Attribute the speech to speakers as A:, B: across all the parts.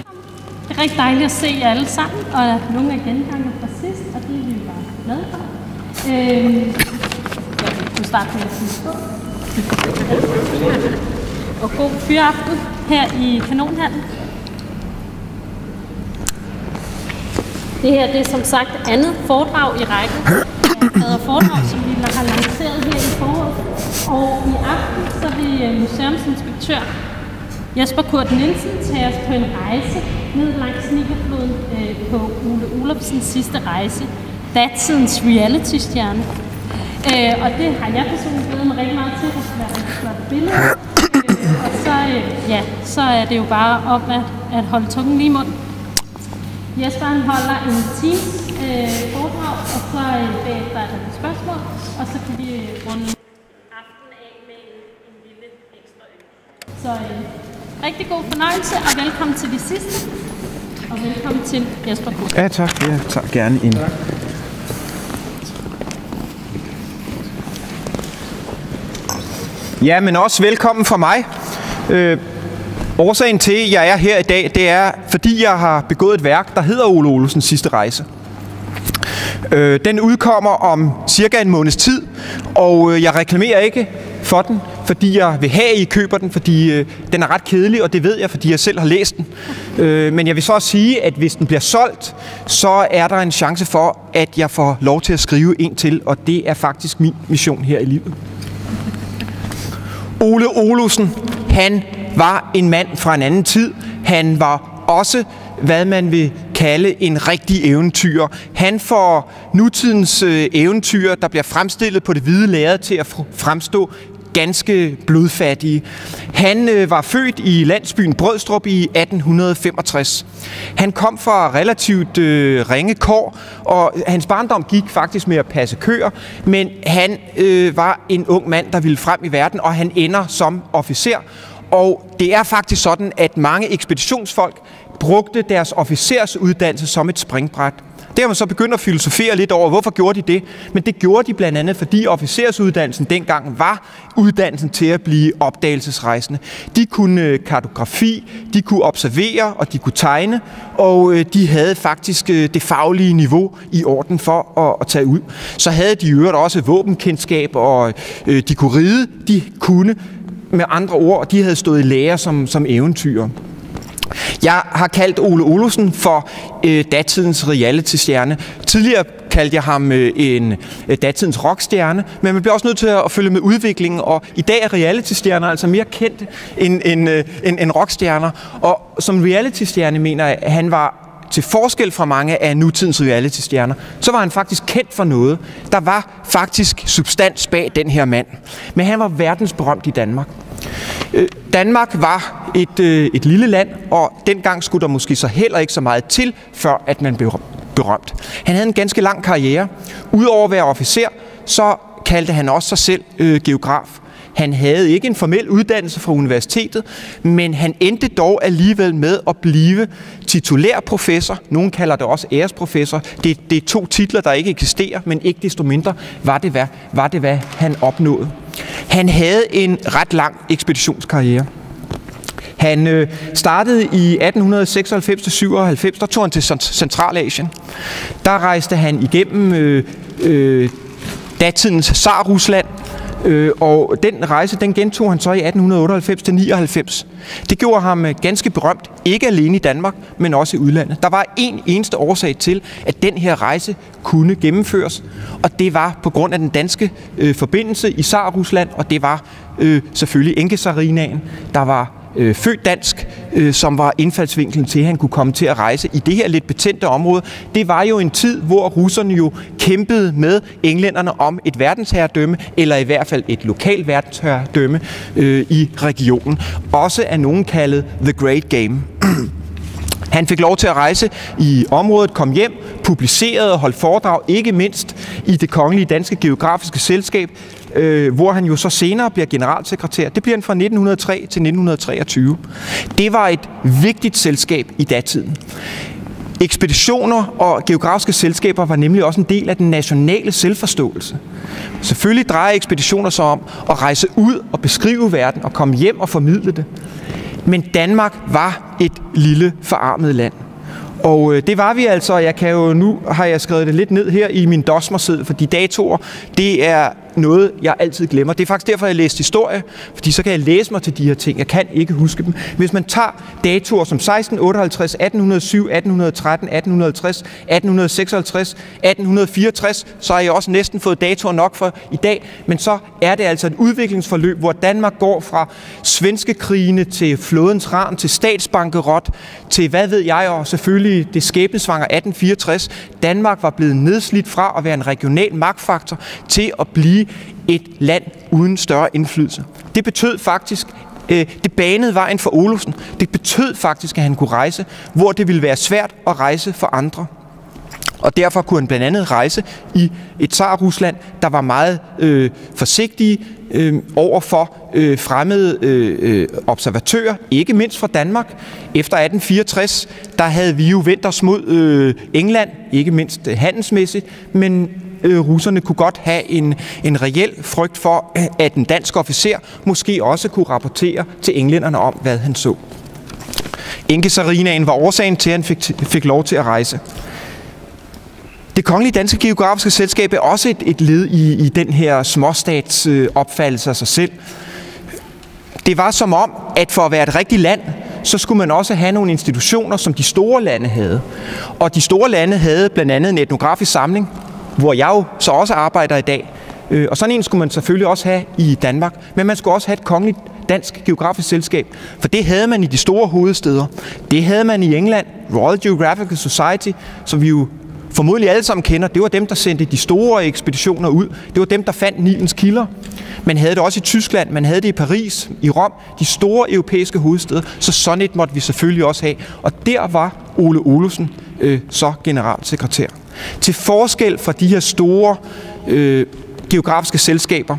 A: Det er rigtig dejligt at se jer alle sammen, og nogle af gengangene fra sidst, og det er vi bare glade for. Jeg vil starte med at sige skål. Og god fyraften her i Kanonhallen. Det her det er som sagt andet foredrag i rækken af foredrag, som vi har lanceret her i foråret. Og i aften så vil museumsinspektør Jesper Kurt Nielsen tage os på en rejse ned langs Nigerfloden på Ole Olufsens sidste rejse, datidens reality-stjerne. Og det har jeg personligt glædet mig rigtig meget til, at det skal være et flot billede. Og så er det jo bare om at holde tungen lige i munden. Jesper han holder en times foredrag, og så bagefter er der et spørgsmål, og så kan vi runde aftenen af med en lille ekstra øl. Så rigtig god fornøjelse, og velkommen til de sidste. Og velkommen til Jesper Kurt.
B: Ja, tak. Jeg tager gerne en. Ja, men også velkommen fra mig. Årsagen til, at jeg er her i dag, det er, fordi jeg har begået et værk, der hedder Ole Olufsens sidste rejse. Den udkommer om cirka en måneds tid, og jeg reklamerer ikke for den, fordi jeg vil have, at I køber den, fordi den er ret kedelig, og det ved jeg, fordi jeg selv har læst den. Men jeg vil så også sige, at hvis den bliver solgt, så er der en chance for, at jeg får lov til at skrive en til, og det er faktisk min mission her i livet. Ole Olufsen, han var en mand fra en anden tid. Han var også, hvad man vil kalde en rigtig eventyr. Han får nutidens eventyr, der bliver fremstillet på det hvide lærred, til at fremstå ganske blodfattige. Han var født i landsbyen Brødstrup i 1865. Han kom fra relativt ringe kår, og hans barndom gik faktisk med at passe køer, men han var en ung mand, der ville frem i verden, og han ender som officer. Og det er faktisk sådan, at mange ekspeditionsfolk brugte deres officersuddannelse som et springbræt. Det har man så begyndt at filosofere lidt over, hvorfor gjorde de det? Men det gjorde de blandt andet, fordi officersuddannelsen dengang var uddannelsen til at blive opdagelsesrejsende. De kunne kartografi, de kunne observere, og de kunne tegne, og de havde faktisk det faglige niveau i orden for at tage ud. Så havde de i øvrigt også våbenkendskab, og de kunne ride, de kunne med andre ord, de havde stået i lære som eventyr. Jeg har kaldt Ole Olufsen for datidens reality-stjerne. Tidligere kaldte jeg ham en datidens rockstjerne, men man bliver også nødt til at følge med udviklingen, og i dag er reality-stjerner altså mere kendt end rockstjerner. Og som reality-stjerne mener jeg, at han var til forskel fra mange af nutidens reality-stjerner, så var han faktisk kendt for noget. Der var faktisk substans bag den her mand. Men han var verdensberømt i Danmark. Danmark var et lille land, og dengang skulle der måske så heller ikke så meget til, før at man blev berømt. Han havde en ganske lang karriere. Udover at være officer, så kaldte han også sig selv geograf. Han havde ikke en formel uddannelse fra universitetet, men han endte dog alligevel med at blive titulær professor. Nogen kalder det også æresprofessor. Det er to titler, der ikke eksisterer, men ikke desto mindre var det, hvad han opnåede. Han havde en ret lang ekspeditionskarriere. Han startede i 1896-97, der tog han til Centralasien. Der rejste han igennem datidens Tsar-Rusland, og den rejse, den gentog han så i 1898-99. Det gjorde ham ganske berømt, ikke alene i Danmark, men også i udlandet. Der var en eneste årsag til, at den her rejse kunne gennemføres, og det var på grund af den danske forbindelse i Tsar-Rusland, og det var selvfølgelig enkesarinaen, der var født dansk, som var indfaldsvinklen til, at han kunne komme til at rejse i det her lidt betændte område. Det var jo en tid, hvor russerne jo kæmpede med englænderne om et verdensherredømme, eller i hvert fald et lokalt verdensherredømme i regionen. Også er nogen kaldet The Great Game. Han fik lov til at rejse i området, kom hjem, publicerede og holdt foredrag, ikke mindst i Det Kongelige Danske Geografiske Selskab, hvor han jo så senere bliver generalsekretær. Det bliver han fra 1903 til 1923. Det var et vigtigt selskab i datiden. Ekspeditioner og geografiske selskaber var nemlig også en del af den nationale selvforståelse. Selvfølgelig drejer ekspeditioner sig om at rejse ud og beskrive verden og komme hjem og formidle det. Men Danmark var et lille forarmet land. Og det var vi altså. Nu har jeg skrevet det lidt ned her i min dosmerseddel, fordi datoer, det er noget, jeg altid glemmer. Det er faktisk derfor, jeg læste historie, fordi så kan jeg læse mig til de her ting. Jeg kan ikke huske dem. Hvis man tager datoer som 1658, 1807, 1813, 1850, 1856, 1864, så har jeg også næsten fået datoer nok for i dag. Men så er det altså et udviklingsforløb, hvor Danmark går fra svenske krigene til flådens ran, til statsbankerot, til hvad ved jeg, og selvfølgelig det skæbnesvanger 1864. Danmark var blevet nedslidt fra at være en regional magtfaktor til at blive et land uden større indflydelse. Det betød faktisk, det banede vejen for Olufsen. Det betød faktisk, at han kunne rejse, hvor det ville være svært at rejse for andre. Og derfor kunne han blandt andet rejse i et tsar-Rusland, der var meget forsigtige over for fremmede observatører, ikke mindst fra Danmark. Efter 1864, der havde vi jo vendt os mod England, ikke mindst handelsmæssigt, men russerne kunne godt have en reel frygt for, at en dansk officer måske også kunne rapportere til englænderne om, hvad han så. Enkesarinaen var årsagen til, at han fik lov til at rejse. Det Kongelige Danske Geografiske Selskab er også et led i den her småstats opfattelse af sig selv. Det var som om, at for at være et rigtigt land, så skulle man også have nogle institutioner, som de store lande havde. Og de store lande havde blandt andet en etnografisk samling, hvor jeg jo så også arbejder i dag. Og sådan en skulle man selvfølgelig også have i Danmark. Men man skulle også have et Kongeligt Dansk Geografisk Selskab, for det havde man i de store hovedsteder. Det havde man i England, Royal Geographical Society, som vi jo formodentlig alle sammen kender. Det var dem, der sendte de store ekspeditioner ud. Det var dem, der fandt Nilens kilder. Man havde det også i Tyskland, man havde det i Paris, i Rom, de store europæiske hovedsteder. Så sådan et måtte vi selvfølgelig også have. Og der var Ole Olufsen så generalsekretær. Til forskel fra de her store geografiske selskaber,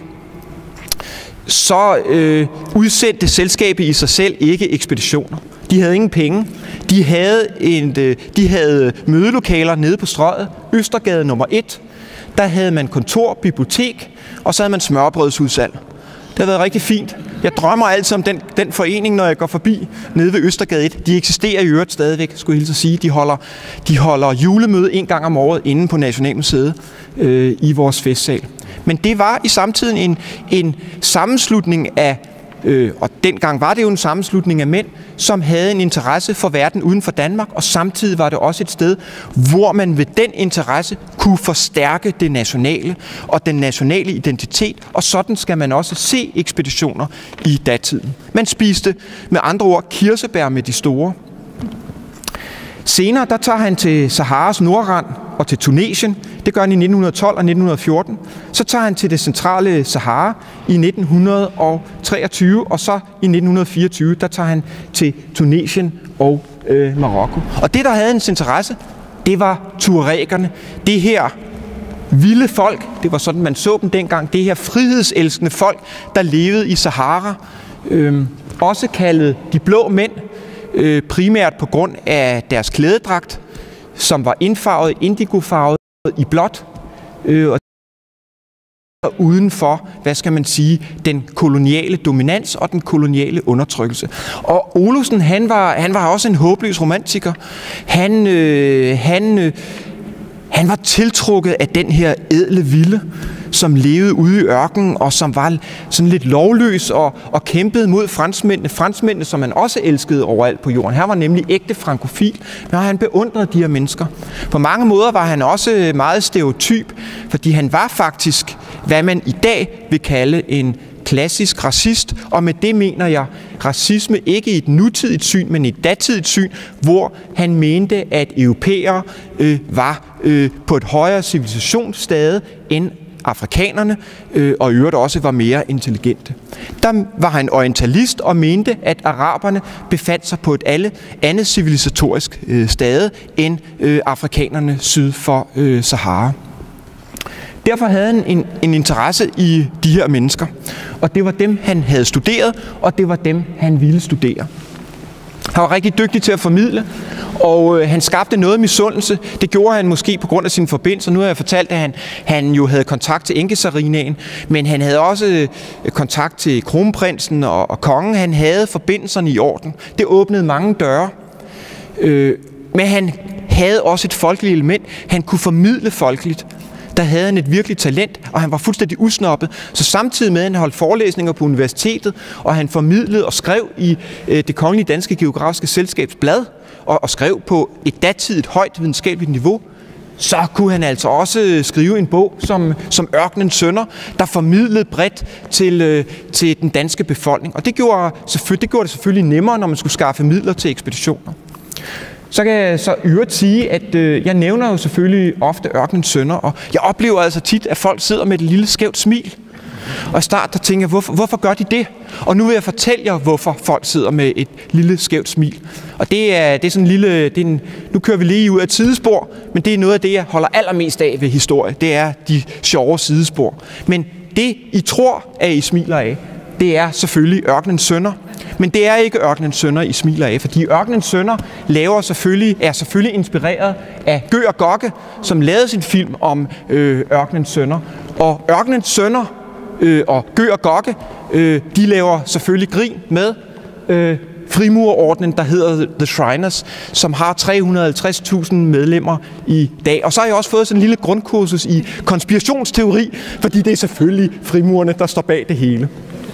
B: så udsendte selskabet i sig selv ikke ekspeditioner. De havde ingen penge. De havde mødelokaler nede på Strøget, Østergade nummer 1. Der havde man kontor, bibliotek, og så havde man smørbrødsudsalg. Det har været rigtig fint. Jeg drømmer altid om den forening, når jeg går forbi nede ved Østergade 1. De eksisterer i øvrigt stadigvæk, skulle jeg hilse at sige. De holder julemøde en gang om året inde på Nationalmuseet i vores festsal. Men det var i samtiden en sammenslutning af, og dengang var det jo en sammenslutning af mænd, som havde en interesse for verden uden for Danmark, og samtidig var det også et sted, hvor man ved den interesse kunne forstærke det nationale og den nationale identitet, og sådan skal man også se ekspeditioner i datiden. Man spiste med andre ord kirsebær med de store. Senere der tager han til Saharas nordrand og til Tunesien. Det gør han i 1912 og 1914. Så tager han til det centrale Sahara i 1923, og så i 1924, der tager han til Tunesien og Marokko. Og det, der havde hans interesse, det var tuaregerne. Det her vilde folk, det var sådan, man så dem dengang, det her frihedselskende folk, der levede i Sahara, også kaldet de blå mænd, primært på grund af deres klædedragt, som var indfarvet, indigofarvet i blåt, og uden for, hvad skal man sige, den koloniale dominans og den koloniale undertrykkelse. Og Olufsen, han var også en håbløs romantiker. Han var tiltrukket af den her ædle vilde, som levede ude i ørkenen, og som var sådan lidt lovløs og kæmpede mod franskmændene, som han også elskede overalt på jorden. Han var nemlig ægte frankofil, men han beundrede de her mennesker. På mange måder var han også meget stereotyp, fordi han var faktisk, hvad man i dag vil kalde en klassisk racist, og med det mener jeg racisme ikke i et nutidigt syn, men i et datidigt syn, hvor han mente, at europæere var på et højere civilisationsstade end afrikanerne, og i øvrigt også var mere intelligente. Der var han orientalist og mente, at araberne befandt sig på et andet civilisatorisk stade end afrikanerne syd for Sahara. Derfor havde han en interesse i de her mennesker, og det var dem, han havde studeret, og det var dem, han ville studere. Han var rigtig dygtig til at formidle, og han skabte noget misundelse. Det gjorde han måske på grund af sine forbindelser. Nu har jeg fortalt, at han jo havde kontakt til enkesarinaen, men han havde også kontakt til kronprinsen og kongen. Han havde forbindelserne i orden. Det åbnede mange døre. Men han havde også et folkeligt element. Han kunne formidle folkeligt. Der havde han et virkeligt talent, og han var fuldstændig usnoppet. Så samtidig med, at han holdt forelæsninger på universitetet, og han formidlede og skrev i det Kongelige Danske Geografiske Selskabs blad, og skrev på et datidigt højt videnskabeligt niveau, så kunne han altså også skrive en bog som Ørkenens Sønner, der formidlede bredt til den danske befolkning. Og det gjorde det selvfølgelig nemmere, når man skulle skaffe midler til ekspeditioner. Så kan jeg så øvrigt sige, at jeg nævner jo selvfølgelig ofte Ørkenens Sønner, og jeg oplever altså tit, at folk sidder med et lille skævt smil. Og i starten der tænker jeg, hvorfor gør de det? Og nu vil jeg fortælle jer, hvorfor folk sidder med et lille skævt smil. Og det er sådan en lille... nu kører vi lige ud af et sidespor, men det er noget af det, jeg holder allermest af ved historie. Det er de sjove sidespor. Men det, I tror, at I smiler af, det er selvfølgelig Ørkenens Sønner. Men det er ikke Ørkenens Sønner, I smiler af, fordi Ørkenens Sønner er selvfølgelig inspireret af Gøg og Gokke, som lavede sin film om Ørkenens Sønner. Og Ørkenens Sønner og Gøg og Gokke, de laver selvfølgelig grin med frimurerordenen, der hedder The Shriners, som har 350.000 medlemmer i dag. Og så har jeg også fået sådan en lille grundkursus i konspirationsteori, fordi det er selvfølgelig frimurerne, der står bag det hele.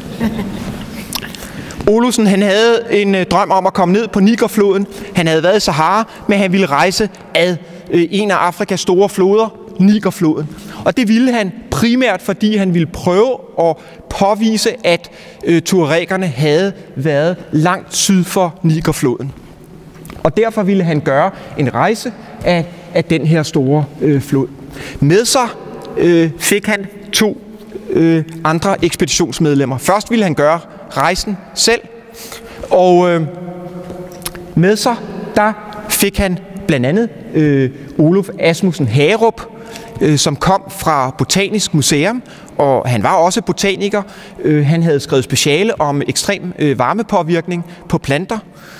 B: Olufsen, han havde en drøm om at komme ned på Nigerfloden. Han havde været i Sahara, men han ville rejse ad en af Afrikas store floder, Nigerfloden. Og det ville han primært, fordi han ville prøve at påvise, at tuaregerne havde været langt syd for Nigerfloden. Og derfor ville han gøre en rejse af den her store flod. Med sig fik han 2 andre ekspeditionsmedlemmer. Først ville han gøre rejsen selv, og med sig, der fik han blandt andet Oluf Asmussen Hagerup, som kom fra Botanisk Museum, og han var også botaniker. Han havde skrevet speciale om ekstrem varmepåvirkning på planter.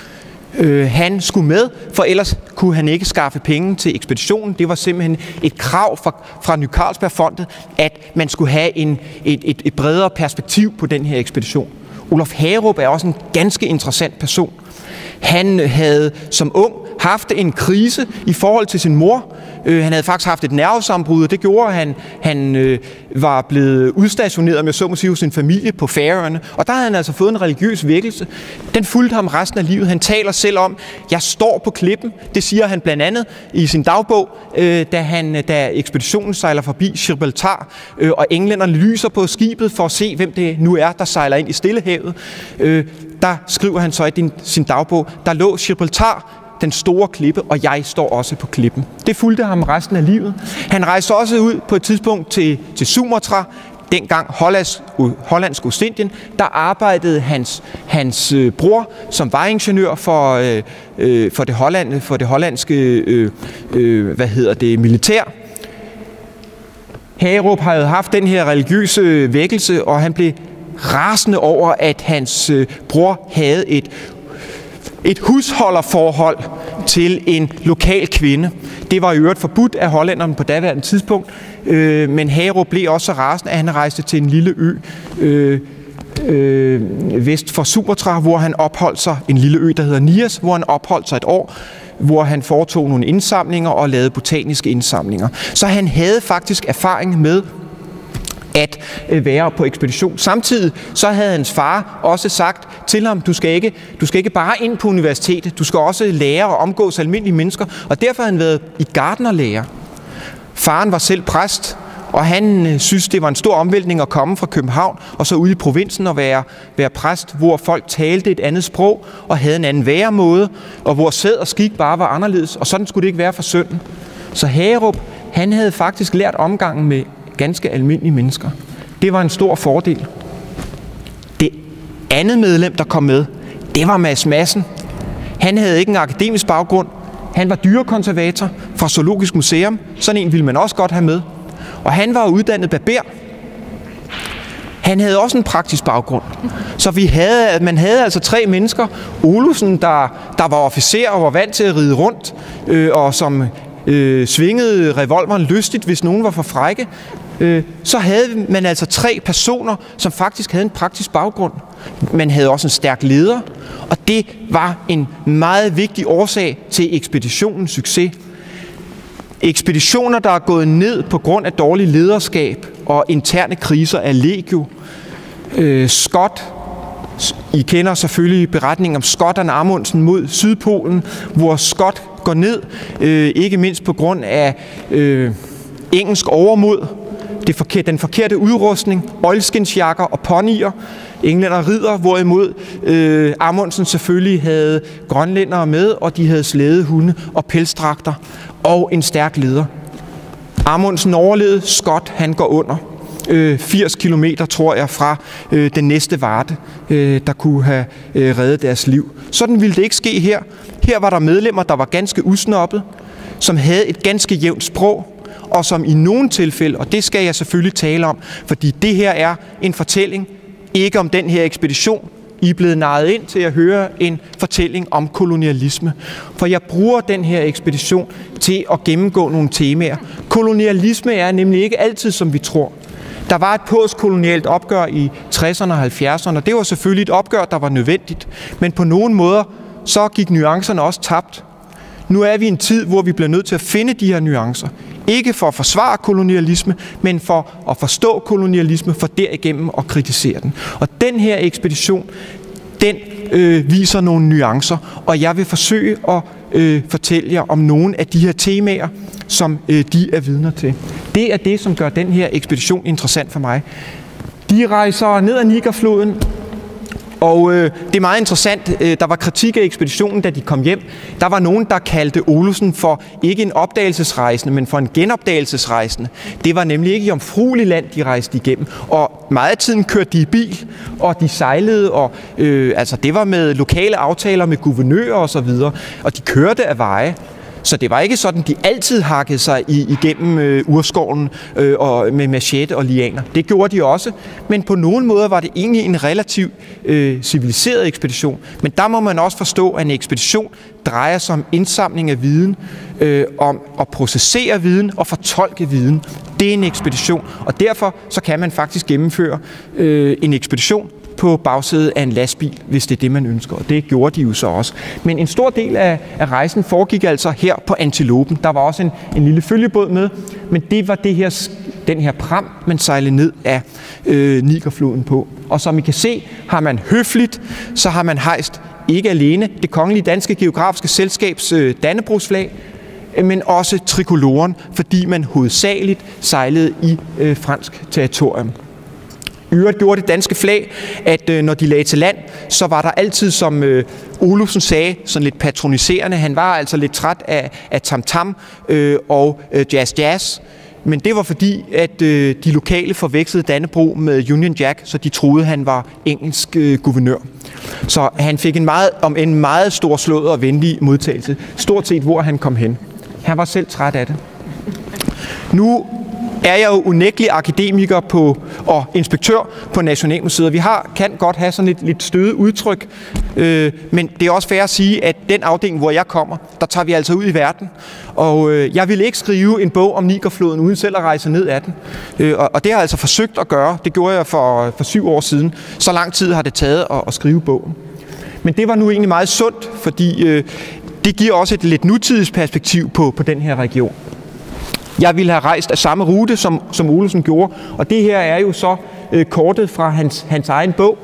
B: Han skulle med, for ellers kunne han ikke skaffe penge til ekspeditionen. Det var simpelthen et krav fra Ny Carlsbergfondet, at man skulle have et bredere perspektiv på den her ekspedition. Oluf Hagerup er også en ganske interessant person. Han havde som ung haft en krise i forhold til sin mor. Han havde faktisk haft et nervesammenbrud, og det gjorde, at han var blevet udstationeret med så må sige hos sin familie på Færøerne. Og der havde han altså fået en religiøs vækkelse. Den fulgte ham resten af livet. Han taler selv om, jeg står på klippen. Det siger han blandt andet i sin dagbog, da ekspeditionen sejler forbi Gibraltar, og englænderne lyser på skibet for at se, hvem det nu er, der sejler ind i Stillehavet. Der skriver han så i sin dagbog, der lå Gibraltar, den store klippe, og jeg står også på klippen. Det fulgte ham resten af livet. Han rejste også ud på et tidspunkt til Sumatra, dengang Hollandsk Ostindien. Der arbejdede hans bror som vejingeniør for det hollandske militær. Hagerup havde haft den her religiøse vækkelse, og han blev rasende over, at hans bror havde et husholderforhold til en lokal kvinde. Det var i øvrigt forbudt af hollænderne på daværende tidspunkt, men Hagerup blev også så rasende, at han rejste til en lille ø vest for Sumatra, hvor han opholdt sig, en lille ø, der hedder Nias, hvor han opholdt sig et år, hvor han foretog nogle indsamlinger og lavede botaniske indsamlinger. Så han havde faktisk erfaring med at være på ekspedition. Samtidig så havde hans far også sagt til ham, du skal ikke bare ind på universitetet, du skal også lære at omgås almindelige mennesker, og derfor har han været i gartnerlære. Faren var selv præst, og han synes, det var en stor omvæltning at komme fra København og så ud i provinsen og være præst, hvor folk talte et andet sprog og havde en anden væremåde, og hvor sæd og skik bare var anderledes, og sådan skulle det ikke være for sønnen. Så Hagerup, han havde faktisk lært omgangen med ganske almindelige mennesker. Det var en stor fordel. Det andet medlem, der kom med, det var Mads Madsen. Han havde ikke en akademisk baggrund. Han var dyrekonservator fra Zoologisk Museum. Sådan en ville man også godt have med. Og han var uddannet barber. Han havde også en praktisk baggrund. Så man havde altså 3 mennesker. Olufsen, der var officer og var vant til at ride rundt, og som svingede revolveren lystigt, hvis nogen var for frække. Så havde man altså 3 personer, som faktisk havde en praktisk baggrund. Man havde også en stærk leder, og det var en meget vigtig årsag til ekspeditionens succes. Ekspeditioner, der er gået ned på grund af dårlig lederskab og interne kriser, er legio. Scott, I kender selvfølgelig beretningen om Scott og Amundsen mod Sydpolen, hvor Scott går ned, ikke mindst på grund af engelsk overmod, den forkerte udrustning, oilskinsjakker og ponyer. Englænder rider, hvorimod Amundsen selvfølgelig havde grønlændere med, og de havde slædehunde og pelsdragter og en stærk leder. Amundsen overlevede, Scott han går under. 80 kilometer, tror jeg, fra den næste Varde, der kunne have reddet deres liv. Sådan ville det ikke ske her. Her var der medlemmer, der var ganske usnoppet, som havde et ganske jævnt sprog, og som i nogle tilfælde, og det skal jeg selvfølgelig tale om, fordi det her er en fortælling, ikke om den her ekspedition. I er blevet narret ind til at høre en fortælling om kolonialisme. For jeg bruger den her ekspedition til at gennemgå nogle temaer. Kolonialisme er nemlig ikke altid, som vi tror. Der var et postkolonialt opgør i 60'erne og 70'erne, og det var selvfølgelig et opgør, der var nødvendigt. Men på nogle måder, så gik nuancerne også tabt. Nu er vi i en tid, hvor vi bliver nødt til at finde de her nuancer. Ikke for at forsvare kolonialisme, men for at forstå kolonialisme, for derigennem at kritisere den. Og den her ekspedition, den viser nogle nuancer, og jeg vil forsøge at fortælle jer om nogle af de her temaer, som de er vidner til. Det er det, som gør den her ekspedition interessant for mig. De rejser ned ad Nigerfloden, og det er meget interessant. Der var kritik af ekspeditionen, da de kom hjem. Der var nogen, der kaldte Olufsen for ikke en opdagelsesrejsende, men for en genopdagelsesrejsende. Det var nemlig ikke jomfrueligt land, de rejste igennem. Og meget af tiden kørte de i bil, og de sejlede, og altså det var med lokale aftaler med guvernører og så videre. Og de kørte af veje. Så det var ikke sådan, de altid hakkede sig igennem urskoven og med machete og lianer. Det gjorde de også, men på nogle måder var det egentlig en relativt civiliseret ekspedition. Men der må man også forstå, at en ekspedition drejer sig om indsamling af viden, om at processere viden og fortolke viden. Det er en ekspedition, og derfor så kan man faktisk gennemføre en ekspedition på bagsædet af en lastbil, hvis det er det, man ønsker. Og det gjorde de jo så også. Men en stor del af rejsen foregik altså her på Antilopen. Der var også en lille følgebåd med, men det var den her pram, man sejlede ned af Nigerfloden på. Og som I kan se, har man høfligt, så har man hejst ikke alene det Kongelige Danske Geografiske Selskabs Dannebrogsflag, men også trikoloren, fordi man hovedsageligt sejlede i fransk territorium. I øvrigt gjorde det danske flag, at når de lagde til land, så var der altid, som Olufsen sagde, sådan lidt patroniserende. Han var altså lidt træt af tam-tam og jazz. Men det var fordi, at de lokale forvekslede Dannebrog med Union Jack, så de troede, han var engelsk guvernør. Så han fik en meget storslået og venlig modtagelse, stort set hvor han kom hen. Han var selv træt af det. Nu er jeg jo unægtelig akademiker og inspektør på Nationalmuseet. Vi kan godt have sådan et lidt stødet udtryk, men det er også fair at sige, at den afdeling, hvor jeg kommer, der tager vi altså ud i verden. Og jeg ville ikke skrive en bog om Nigerfloden uden selv at rejse ned ad den. Og det har jeg altså forsøgt at gøre. Det gjorde jeg for 7 år siden. Så lang tid har det taget at skrive bogen. Men det var nu egentlig meget sundt, fordi det giver også et lidt nutidigt perspektiv på den her region. Jeg ville have rejst af samme rute, som Olufsen gjorde, og det her er jo så kortet fra hans egen bog.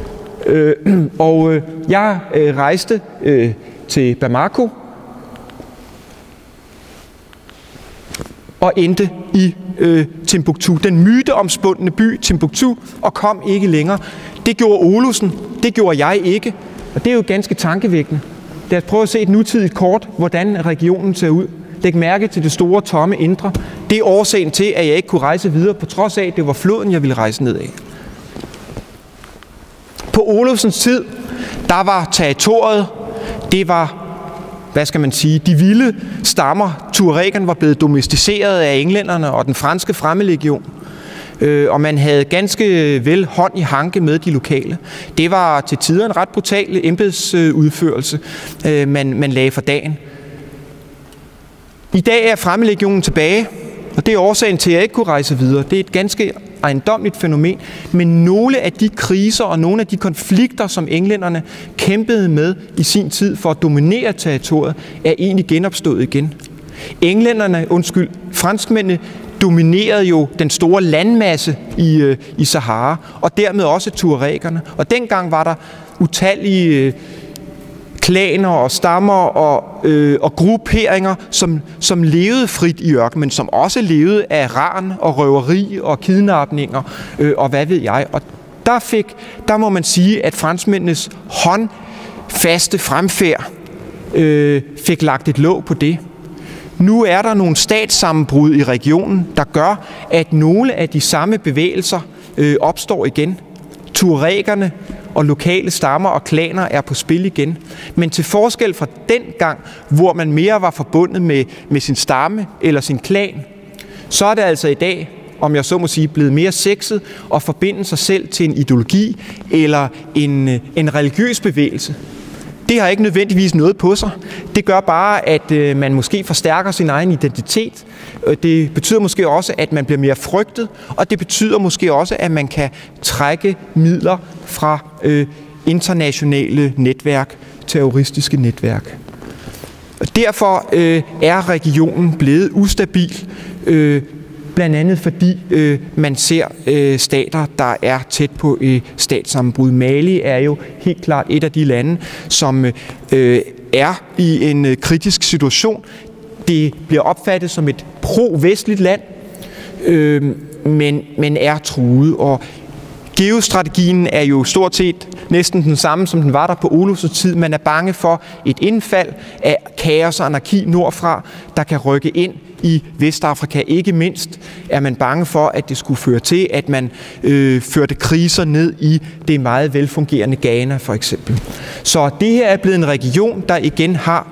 B: Jeg rejste til Bamako og endte i Timbuktu, den myteomspundne by Timbuktu, og kom ikke længere. Det gjorde Olufsen, det gjorde jeg ikke, og det er jo ganske tankevækkende. Lad os prøve at se et nutidigt kort, hvordan regionen ser ud. Læg mærke til det store, tomme indre. Det er årsagen til, at jeg ikke kunne rejse videre, på trods af, at det var floden, jeg ville rejse ned af. På Olufsens tid, der var territoriet, det var, de vilde stammer. Tuaregerne var blevet domesticeret af englænderne og den franske fremmedlegion. og man havde ganske vel hånd i hanke med de lokale. Det var til tider en ret brutal embedsudførelse, man lagde for dagen. I dag er Fremmedlegionen tilbage, og det er årsagen til, at jeg ikke kunne rejse videre. Det er et ganske ejendommeligt fænomen, men nogle af de kriser og nogle af de konflikter, som englænderne kæmpede med i sin tid for at dominere territoriet, er egentlig genopstået igen. Franskmændene dominerede jo den store landmasse i Sahara, og dermed også tuaregerne. Og dengang var der utallige klaner og stammer og grupperinger, som levede frit i ørkenen, men som også levede af ran og røveri og kidnapninger og hvad ved jeg. Og der må man sige, at franskmændenes håndfaste fremfærd fik lagt et låg på det. Nu er der nogle statssammenbrud i regionen, der gør, at nogle af de samme bevægelser opstår igen. Tuaregerne og lokale stammer og klaner er på spil igen. Men til forskel fra den gang, hvor man mere var forbundet med sin stamme eller sin klan, så er det altså i dag, om jeg så må sige, blevet mere sexet at forbinde sig selv til en ideologi eller en religiøs bevægelse. Det har ikke nødvendigvis noget på sig. Det gør bare, at man måske forstærker sin egen identitet. Det betyder måske også, at man bliver mere frygtet, og det betyder måske også, at man kan trække midler fra internationale netværk, terroristiske netværk. Derfor er regionen blevet ustabil, blandt andet fordi man ser stater, der er tæt på statssammenbrud. Mali er jo helt klart et af de lande, som er i en kritisk situation. Det bliver opfattet som et pro-vestligt land, men er truet. Og geostrategien er jo stort set næsten den samme, som den var der på Olovsens tid. Man er bange for et indfald af kaos og anarki nordfra, der kan rykke ind i Vestafrika. Ikke mindst er man bange for, at det skulle føre til, at man førte kriser ned i det meget velfungerende Ghana for eksempel. Så det her er blevet en region, der igen har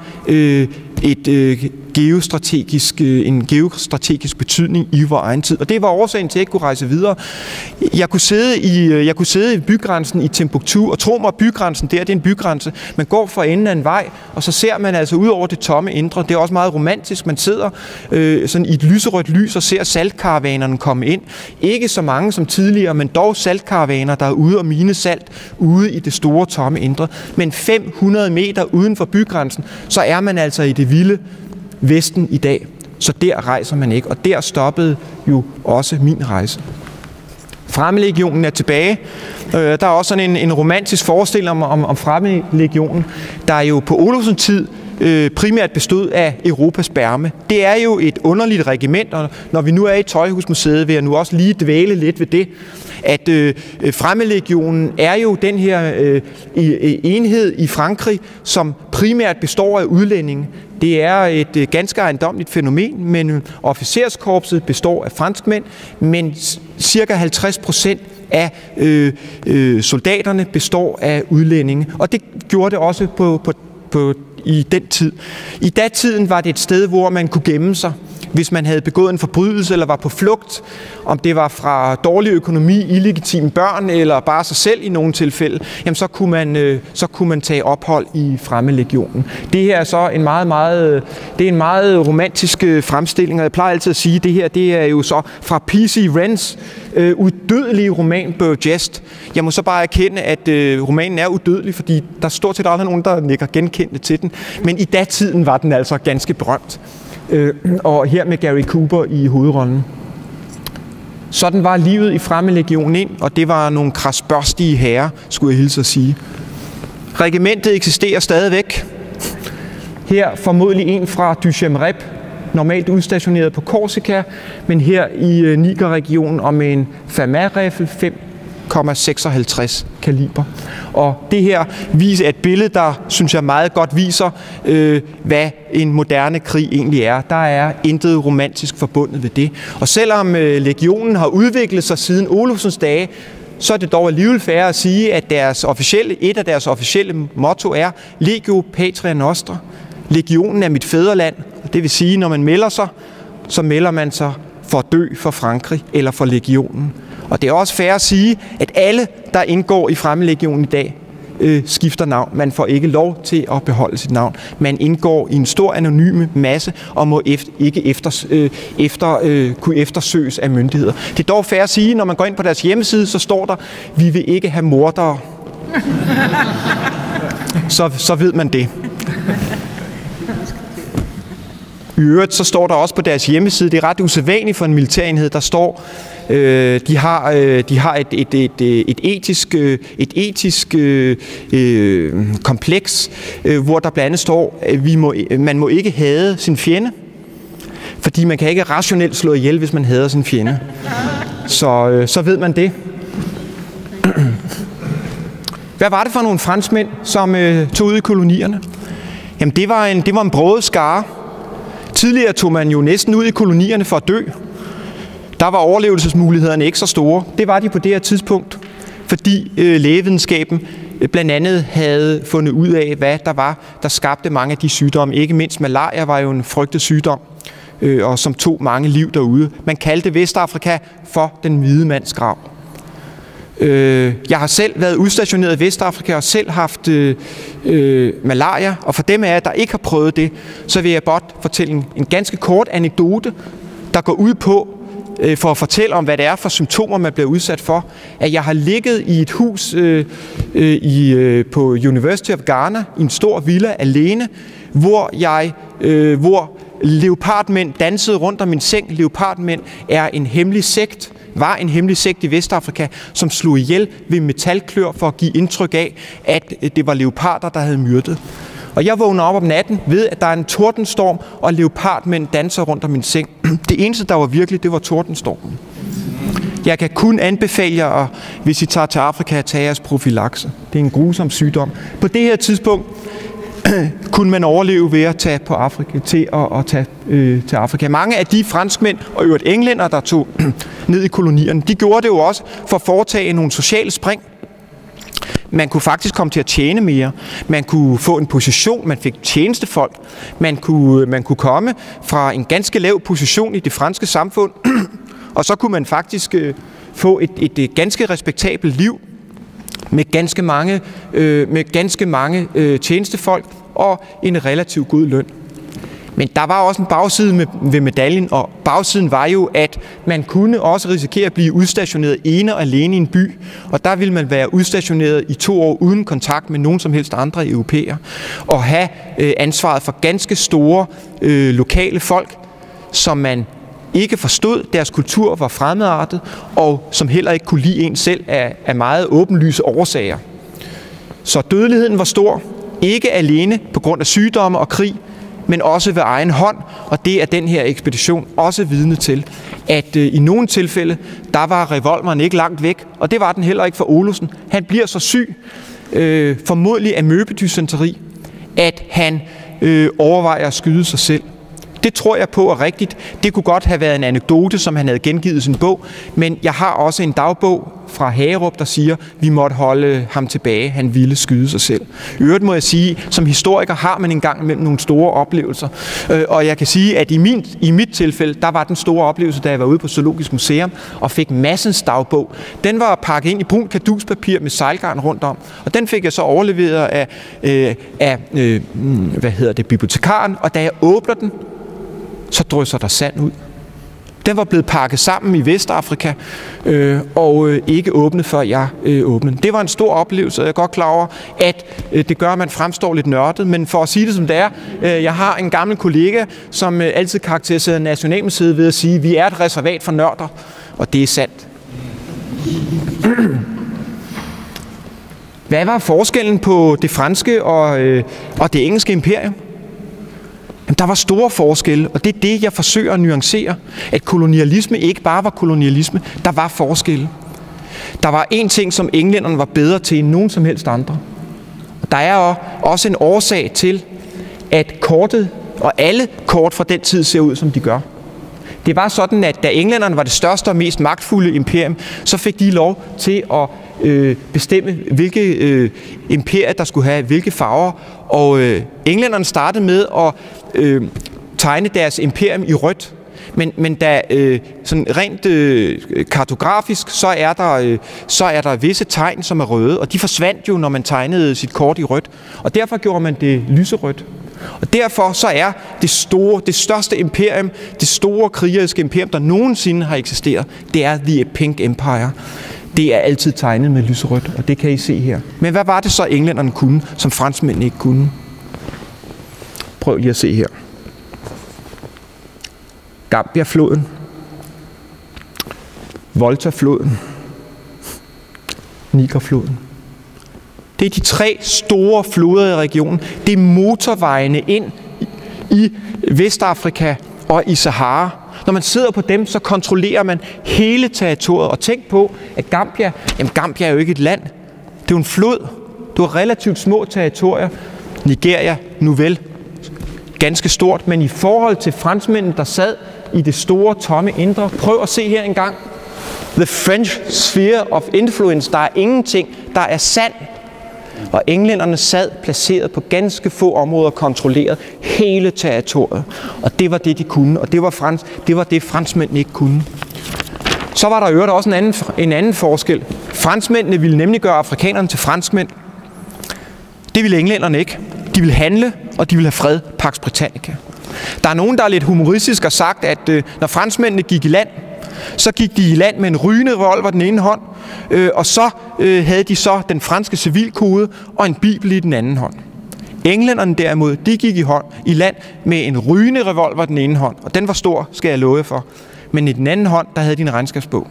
B: en geostrategisk betydning i vores egen tid. Og det var årsagen til, at jeg ikke kunne rejse videre. Jeg kunne sidde i bygrænsen i Timbuktu, og tro mig, bygrænsen der, det er en bygrænse. Man går for enden af en vej, og så ser man altså ud over det tomme indre. Det er også meget romantisk. Man sidder sådan i et lyserødt lys og ser saltkaravanernes komme ind. Ikke så mange som tidligere, men dog saltkaravaner, der er ude og mine salt ude i det store tomme indre. Men 500 meter uden for bygrænsen, så er man altså i det vilde Vesten i dag. Så der rejser man ikke, og der stoppede jo også min rejse. Fremmedlegionen er tilbage. Der er også sådan en romantisk forestilling om Fremmedlegionen, der jo på Olovsens tid primært bestod af Europas Sperme. Det er jo et underligt regiment, og når vi nu er i Tøjhusmuseet, vil jeg nu også lige dvæle lidt ved det, at Fremmedlegionen er jo den her enhed i Frankrig, som primært består af udlændinge. Det er et ganske ejendommeligt fænomen, men officerskorpset består af franskmænd, men cirka 50% af soldaterne består af udlændinge. Og det gjorde det også i den tid. I datiden var det et sted, hvor man kunne gemme sig, hvis man havde begået en forbrydelse eller var på flugt, om det var fra dårlig økonomi, illegitime børn eller bare sig selv i nogle tilfælde, jamen så kunne man tage ophold i Fremmedlegionen. Det her er så en meget romantisk fremstilling, og jeg plejer altid at sige, at det her det er jo så fra P.C. Wrens udødelige roman Burgess. Jeg må så bare erkende, at romanen er udødelig, fordi der er stort set aldrig nogen, der nikker genkendte til den, men i datiden var den altså ganske berømt. Og her med Gary Cooper i hovedrollen. Sådan var livet i Fremmedlegionen ind, og det var nogle krasbørstige herrer, skulle jeg hilse at sige. Regimentet eksisterer stadigvæk. Her formodentlig en fra Duchamrep, normalt udstationeret på Korsika, men her i Niger-regionen og med en Fermat-riffel 5,56 kaliber. Og det her er et billede, der synes jeg meget godt viser, hvad en moderne krig egentlig er. Der er intet romantisk forbundet ved det. Og selvom legionen har udviklet sig siden Olovsens dage, så er det dog alligevel fair at sige, at et af deres officielle motto er Legio Patria Nostra. Legionen er mit fædreland. Det vil sige, når man melder sig, så melder man sig for at dø for Frankrig eller for legionen. Og det er også fair at sige, at alle, der indgår i Fremmedlegionen i dag, skifter navn. Man får ikke lov til at beholde sit navn. Man indgår i en stor anonyme masse og må ikke kunne eftersøges af myndigheder. Det er dog fair at sige, når man går ind på deres hjemmeside, så står der, vi vil ikke have mordere. Så ved man det. I øvrigt så står der også på deres hjemmeside, det er ret usædvanligt for en militærenhed, der står, de har et etisk kompleks, hvor der blandt andet står, at man må ikke hade sin fjende, fordi man kan ikke rationelt slå ihjel, hvis man hader sin fjende. Så ved man det. Hvad var det for nogle franskmænd, som tog ud i kolonierne? Jamen det var en broget skare. Tidligere tog man jo næsten ud i kolonierne for at dø. Der var overlevelsesmulighederne ikke så store. Det var de på det her tidspunkt, fordi lægevidenskaben blandt andet havde fundet ud af, hvad der var, der skabte mange af de sygdomme. Ikke mindst malaria var jo en frygtet sygdom, og som tog mange liv derude. Man kaldte Vestafrika for den hvide mands grav. Jeg har selv været udstationeret i Vestafrika og selv haft malaria, og for dem af jer, der ikke har prøvet det, så vil jeg blot fortælle en ganske kort anekdote, der går ud på, for at fortælle om, hvad det er for symptomer, man bliver udsat for, at jeg har ligget i et hus på University of Ghana, i en stor villa alene, hvor leopardmænd dansede rundt om min seng. Leopardmænd er en hemmelig sekt, var en hemmelig sekt i Vestafrika, som slog ihjel ved metalklør for at give indtryk af, at det var leoparder, der havde myrdet. Og jeg vågner op om natten ved, at der er en tordenstorm, og leopardmænd danser rundt om min seng. Det eneste, der var virkelig, det var tordenstormen. Jeg kan kun anbefale jer, hvis I tager til Afrika, at tage jeres profylakse. Det er en grusom sygdom. På det her tidspunkt kunne man overleve ved at tage på Afrika, til Afrika. Mange af de franskmænd og øvrigt englænder, der tog ned i kolonierne, de gjorde det jo også for at foretage nogle sociale spring. Man kunne faktisk komme til at tjene mere. Man kunne få en position, man fik tjenestefolk. Man kunne komme fra en ganske lav position i det franske samfund, og så kunne man faktisk få et ganske respektabelt liv med ganske mange tjenestefolk og en relativt god løn. Men der var også en bagside ved medaljen, og bagsiden var jo, at man kunne også risikere at blive udstationeret ene og alene i en by, og der ville man være udstationeret i 2 år uden kontakt med nogen som helst andre europæere, og have ansvaret for ganske store lokale folk, som man ikke forstod, deres kultur var fremmedartet, og som heller ikke kunne lide en selv af meget åbenlyse årsager. Så dødeligheden var stor, ikke alene på grund af sygdomme og krig, men også ved egen hånd, og det er den her ekspedition også vidne til, at i nogle tilfælde, der var revolveren ikke langt væk, og det var den heller ikke for Olufsen. Han bliver så syg, formodentlig af møbedysenteri, at han overvejer at skyde sig selv. Det tror jeg på er rigtigt. Det kunne godt have været en anekdote, som han havde gengivet i sin bog, men jeg har også en dagbog fra Hagerup, der siger, at vi måtte holde ham tilbage. Han ville skyde sig selv. I øvrigt må jeg sige, som historiker har man engang imellem nogle store oplevelser. Og jeg kan sige, at i mit tilfælde, der var den store oplevelse, da jeg var ude på Zoologisk Museum og fik Madsens dagbog. Den var pakket ind i brunt kaduspapir med sejlgarn rundt om. Og den fik jeg så overleveret af bibliotekaren. Og da jeg åbner den, så drysser der sand ud. Den var blevet pakket sammen i Vestafrika, og ikke åbnet, før jeg åbnede. Det var en stor oplevelse, og jeg er godt klar over, at det gør, at man fremstår lidt nørdet, men for at sige det som det er, jeg har en gammel kollega, som altid karakteriserer Nationalmuseet ved at sige, at vi er et reservat for nørder, og det er sandt. Hvad var forskellen på det franske og det engelske imperium? Jamen, der var store forskelle, og det er det, jeg forsøger at nuancere. At kolonialisme ikke bare var kolonialisme, der var forskelle. Der var en ting, som englænderne var bedre til end nogen som helst andre. Og der er også en årsag til, at kortet og alle kort fra den tid ser ud, som de gør. Det var sådan, at da englænderne var det største og mest magtfulde imperium, så fik de lov til at bestemme, hvilke imperier, der skulle have hvilke farver. Og englænderne startede med at tegne deres imperium i rødt. Men da sådan rent kartografisk, så er der visse tegn, som er røde, og de forsvandt jo, når man tegnede sit kort i rødt. Og derfor gjorde man det lyserødt. Og derfor så er det største imperium, det store krigeriske imperium, der nogensinde har eksisteret, det er The Pink Empire. Det er altid tegnet med lyserødt, og det kan I se her. Men hvad var det så, englænderne kunne, som franskmændene ikke kunne? Prøv lige at se her. Gambia-floden, Volta-floden, Niger-floden. Det er de 3 store floder i regionen. Det er motorvejene ind i Vestafrika og i Sahara. Når man sidder på dem, så kontrollerer man hele territoriet. Og tænk på, at Gambia er jo ikke et land. Det er jo en flod. Du har relativt små territorier. Nigeria, nu vel, ganske stort. Men i forhold til franskmændene, der sad i det store, tomme indre. Prøv at se her engang. The French sphere of influence. Der er ingenting, der er sand. Og englænderne sad placeret på ganske få områder og kontrollerede hele territoriet. Og det var det, de kunne, og det var det, franskmændene ikke kunne. Så var der øvrigt også en anden forskel. Franskmændene ville nemlig gøre afrikanerne til franskmænd. Det ville englænderne ikke. De ville handle, og de ville have fred, Pax Britannica. Der er nogen, der er lidt humoristisk og sagt, at når franskmændene gik i land, så gik de i land med en rygende revolver den ene hånd, og så havde de så den franske civilkode og en bibel i den anden hånd. Englænderne derimod, de gik i land med en rygende revolver den ene hånd, og den var stor, skal jeg love for. Men i den anden hånd, der havde de en regnskabsbog.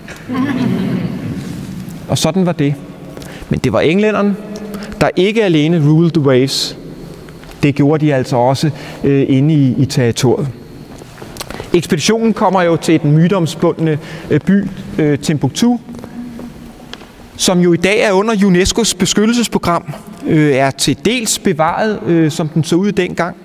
B: Og sådan var det. Men det var englænderne, der ikke alene ruled the waves. Det gjorde de altså også inde i territoriet. Ekspeditionen kommer jo til den myteomspundne by Timbuktu, som jo i dag er under UNESCO's beskyttelsesprogram, er til dels bevaret, som den så ud dengang.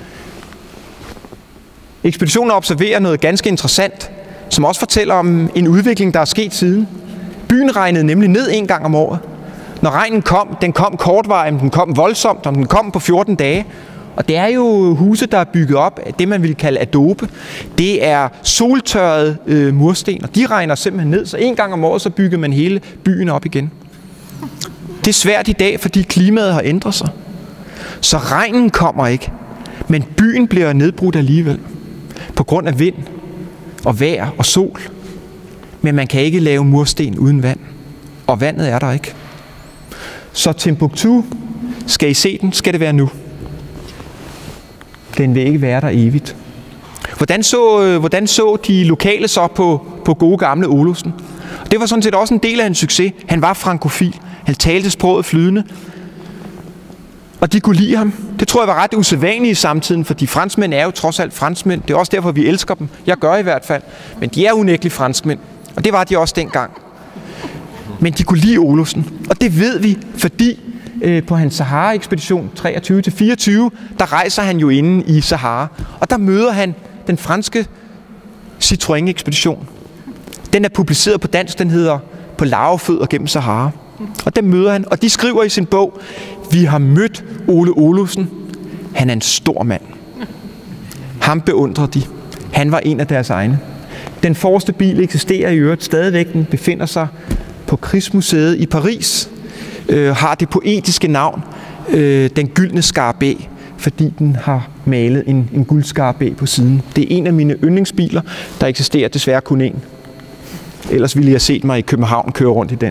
B: Ekspeditionen observerer noget ganske interessant, som også fortæller om en udvikling, der er sket siden. Byen regnede nemlig ned en gang om året. Når regnen kom, den kom kortvarigt, men den kom voldsomt, og den kom på 14 dage. Og det er jo huse, der er bygget op af det, man ville kalde adobe. Det er soltørrede mursten, og de regner simpelthen ned. Så en gang om året, så bygger man hele byen op igen. Det er svært i dag, fordi klimaet har ændret sig. Så regnen kommer ikke, men byen bliver nedbrudt alligevel. På grund af vind og vejr og sol. Men man kan ikke lave mursten uden vand. Og vandet er der ikke. Så Timbuktu, skal I se den, skal det være nu. Den vil ikke være der evigt. Hvordan så de lokale så på gode gamle Olufsen? Det var sådan set også en del af hans succes. Han var frankofil. Han talte sproget flydende. Og de kunne lide ham. Det tror jeg var ret usædvanligt i samtiden, fordi franskmænd er jo trods alt franskmænd. Det er også derfor, vi elsker dem. Jeg gør i hvert fald. Men de er unægteligt franskmænd. Og det var de også dengang. Men de kunne lide Olufsen. Og det ved vi, fordi på hans Sahara-ekspedition 23-24, der rejser han jo inde i Sahara. Og der møder han den franske Citroën-ekspedition. Den er publiceret på dansk, den hedder På larvefødder gennem Sahara. Og den møder han, og de skriver i sin bog, vi har mødt Ole Olufsen. Han er en stor mand. Ham beundrer de. Han var en af deres egne. Den forreste bil eksisterer i øvrigt stadigvæk. Den befinder sig på Krigsmuseet i Paris. Har det poetiske navn Den Gyldne Skarabæ, fordi den har malet en guldskarabæ på siden. Det er en af mine yndlingsbiler. Der eksisterer desværre kun én. Ellers ville jeg set mig i København køre rundt i den.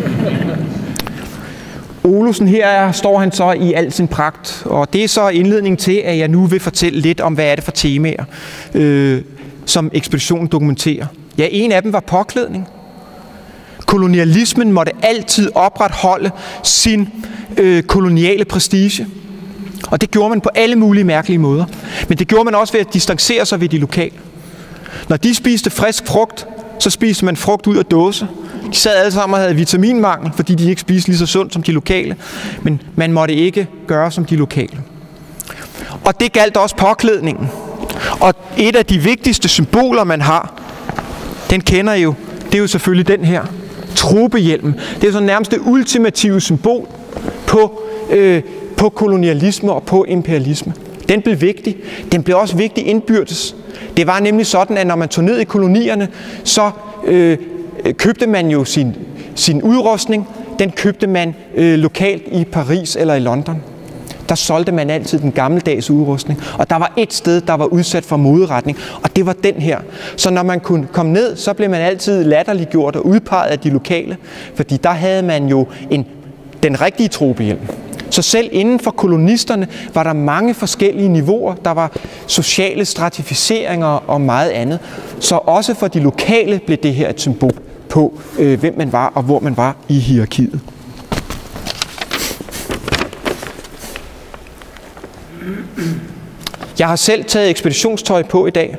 B: Olufsen, her står han så i al sin pragt, og det er så indledning til, at jeg nu vil fortælle lidt om, hvad er det for temaer, som ekspeditionen dokumenterer. Ja, en af dem var påklædning. Kolonialismen måtte altid opretholde sin koloniale prestige. Og det gjorde man på alle mulige mærkelige måder. Men det gjorde man også ved at distancere sig ved de lokale. Når de spiste frisk frugt, så spiste man frugt ud af dåse. De sad alle sammen og havde vitaminmangel, fordi de ikke spiste lige så sundt som de lokale. Men man måtte ikke gøre som de lokale. Og det galt også påklædningen. Og et af de vigtigste symboler, man har, den kender I jo, det er jo selvfølgelig den her. Tropehjelmen. Det er så nærmest det ultimative symbol på kolonialisme og på imperialisme. Den blev vigtig. Den blev også vigtig indbyrdes. Det var nemlig sådan, at når man tog ned i kolonierne, så købte man jo sin udrustning. Den købte man lokalt i Paris eller i London. Der solgte man altid den gammeldags udrustning. Og der var et sted, der var udsat for moderetning, og det var den her. Så når man kunne komme ned, så blev man altid latterliggjort og udpeget af de lokale, fordi der havde man jo den rigtige tropehjelm. Så selv inden for kolonisterne var der mange forskellige niveauer. Der var sociale stratificeringer og meget andet. Så også for de lokale blev det her et symbol på, hvem man var og hvor man var i hierarkiet. Jeg har selv taget ekspeditionstøj på i dag.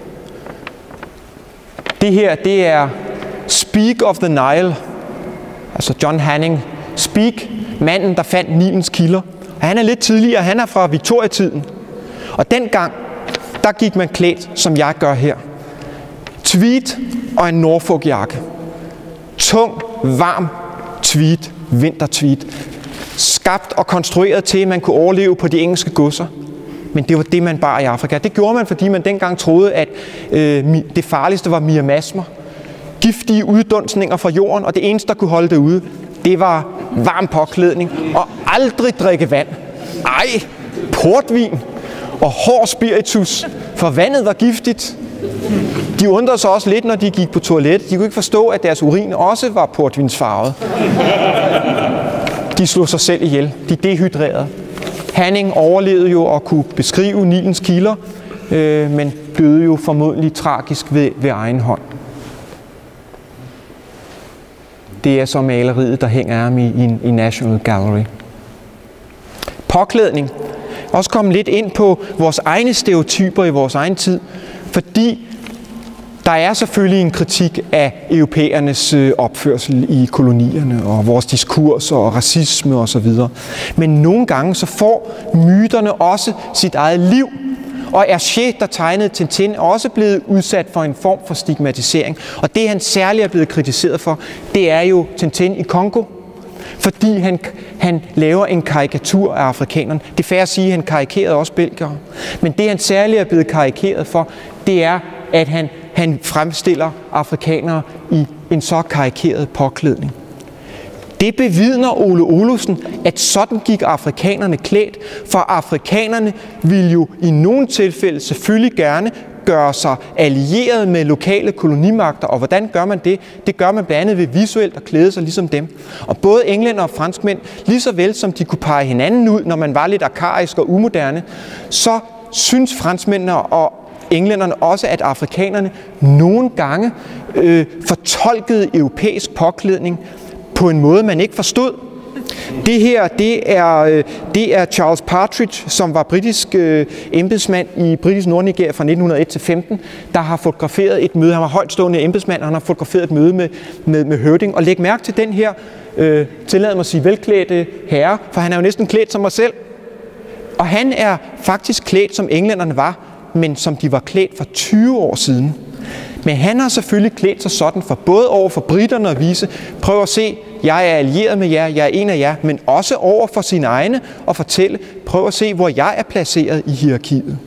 B: Det her, det er Speke of the Nile, altså John Hanning Speke, manden, der fandt Nilens kilder. Han er lidt tidligere, han er fra Victoria-tiden. Og dengang, der gik man klædt, som jeg gør her. Tweed og en Norfolk-jakke. Tung, varm tweed, vintertweed. Skabt og konstrueret til, at man kunne overleve på de engelske godser. Men det var det, man bar i Afrika. Det gjorde man, fordi man dengang troede, at det farligste var miasmer. Giftige uddunstninger fra jorden, og det eneste, der kunne holde det ude, det var varm påklædning og aldrig drikke vand. Ej, portvin og hård spiritus, for vandet var giftigt. De undrede sig også lidt, når de gik på toilet. De kunne ikke forstå, at deres urin også var portvinsfarvet. De slog sig selv ihjel. De dehydrerede. Hanning overlevede jo at kunne beskrive Nilens kilder, men døde jo formodentlig tragisk ved egen hånd. Det er så maleriet, der hænger af ham i National Gallery. Påklædning. Også komme lidt ind på vores egne stereotyper i vores egen tid, fordi der er selvfølgelig en kritik af europæernes opførsel i kolonierne og vores diskurser og racisme osv. Men nogle gange så får myterne også sit eget liv. Og Hergé, der tegnede Tintin, er også blevet udsat for en form for stigmatisering. Og det, han særligt er blevet kritiseret for, det er jo Tintin i Congo. Fordi han laver en karikatur af afrikanerne. Det er fair at sige, at han karikerede også belgere. Men det, han særligt er blevet karikeret for, det er, at han fremstiller afrikanere i en så karikeret påklædning. Det bevidner Ole Olufsen, at sådan gik afrikanerne klædt, for afrikanerne ville jo i nogle tilfælde selvfølgelig gerne gøre sig allieret med lokale kolonimagter. Og hvordan gør man det? Det gør man blandt andet ved visuelt at klæde sig ligesom dem. Og både englænder og franskmænd, lige så vel som de kunne pege hinanden ud, når man var lidt arkaisk og umoderne, så synes franskmændene og englænderne også, at afrikanerne nogle gange fortolkede europæisk påklædning på en måde, man ikke forstod. Det her, det er Charles Partridge, som var britisk embedsmand i Britisk Nordnigeria fra 1901 til 15, der har fotograferet et møde. Han var højtstående embedsmand, og han har fotograferet et møde med høvding. Og læg mærke til den her, tillad mig at sige, velklædte herre, for han er jo næsten klædt som mig selv. Og han er faktisk klædt, som englænderne var, men som de var klædt for 20 år siden. Men han har selvfølgelig klædt sig sådan for både over for briterne at vise, prøv at se, jeg er allieret med jer, jeg er en af jer, men også over for sine egne og fortælle, prøv at se, hvor jeg er placeret i hierarkiet.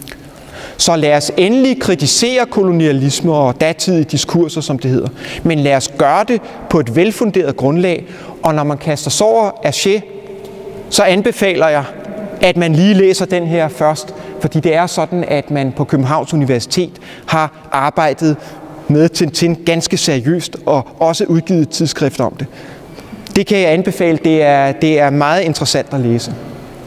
B: Så lad os endelig kritisere kolonialisme og datidige diskurser, som det hedder. Men lad os gøre det på et velfunderet grundlag, og når man kaster sig over Hergé, så anbefaler jeg, at man lige læser den her først, fordi det er sådan, at man på Københavns Universitet har arbejdet med Tintin ganske seriøst og også udgivet et tidsskrift om det. Det kan jeg anbefale, det er meget interessant at læse.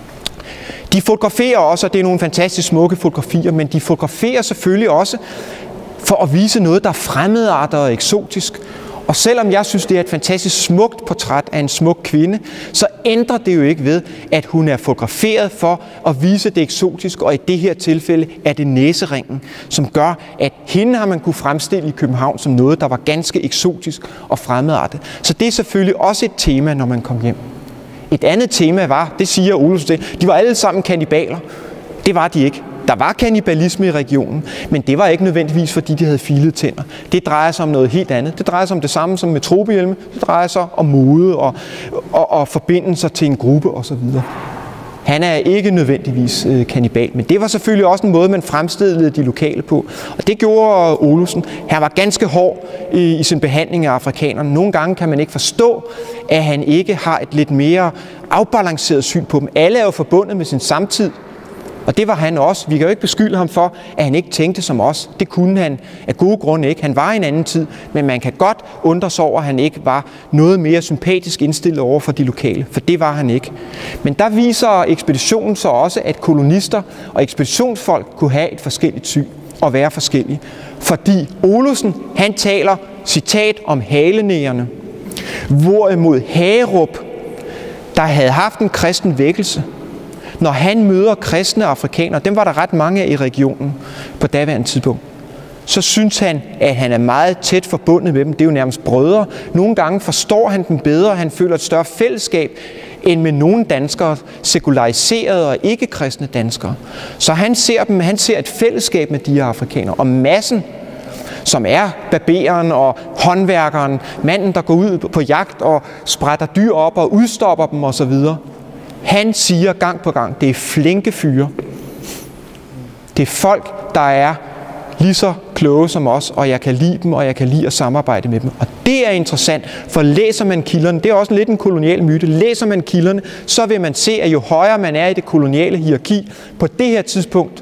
B: De fotograferer også, og det er nogle fantastisk smukke fotografier, men de fotograferer selvfølgelig også for at vise noget, der er fremmedartet og eksotisk. Og selvom jeg synes, det er et fantastisk smukt portræt af en smuk kvinde, så ændrer det jo ikke ved, at hun er fotograferet for at vise det eksotiske, og i det her tilfælde er det næseringen, som gør, at hende har man kunne fremstille i København som noget, der var ganske eksotisk og fremmedartet. Så det er selvfølgelig også et tema, når man kom hjem. Et andet tema var, det siger Olufsen, de var alle sammen kannibaler. Det var de ikke. Der var kannibalisme i regionen, men det var ikke nødvendigvis, fordi de havde filede tænder. Det drejer sig om noget helt andet. Det drejer sig om det samme som med tropehjelme. Det drejer sig om mode og forbindelser til en gruppe osv. Han er ikke nødvendigvis kannibal, men det var selvfølgelig også en måde, man fremstillede de lokale på. Og det gjorde Olufsen. Han var ganske hård i sin behandling af afrikanerne. Nogle gange kan man ikke forstå, at han ikke har et lidt mere afbalanceret syn på dem. Alle er jo forbundet med sin samtid, og det var han også. Vi kan jo ikke beskylde ham for, at han ikke tænkte som os. Det kunne han af gode grunde ikke. Han var i en anden tid, men man kan godt undre sig over, at han ikke var noget mere sympatisk indstillet over for de lokale, for det var han ikke. Men der viser ekspeditionen så også, at kolonister og ekspeditionsfolk kunne have et forskelligt syn og være forskellige. Fordi Olufsen, han taler, citat, om halenægerne, hvorimod Hagerup, der havde haft en kristen vækkelse, når han møder kristne afrikanere, dem var der ret mange af i regionen på daværende tidspunkt, så synes han, at han er meget tæt forbundet med dem. Det er jo nærmest brødre. Nogle gange forstår han dem bedre, han føler et større fællesskab end med nogle danskere, sekulariserede og ikke-kristne danskere. Så han ser et fællesskab med de her afrikanere. Og Madsen, som er barberen og håndværkeren, manden, der går ud på jagt og sprætter dyr op og udstopper dem osv., han siger gang på gang, det er flinke fyre. Det er folk, der er lige så kloge som os, og jeg kan lide dem, og jeg kan lide at samarbejde med dem. Og det er interessant, for læser man kilderne, det er også lidt en kolonial myte, læser man kilderne, så vil man se, at jo højere man er i det koloniale hierarki, på det her tidspunkt,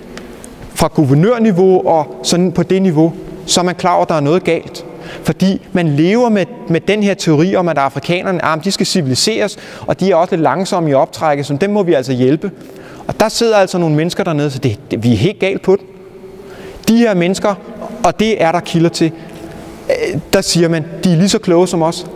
B: fra guvernørniveau og sådan på det niveau, så er man klar over, at der er noget galt. Fordi man lever med den her teori om, at afrikanerne, de skal civiliseres, og de er også lidt langsomme i optrækket, så dem må vi altså hjælpe. Og der sidder altså nogle mennesker dernede, så vi er helt galt på det. De her mennesker, og det er der kilder til, der siger man, de er lige så kloge som os.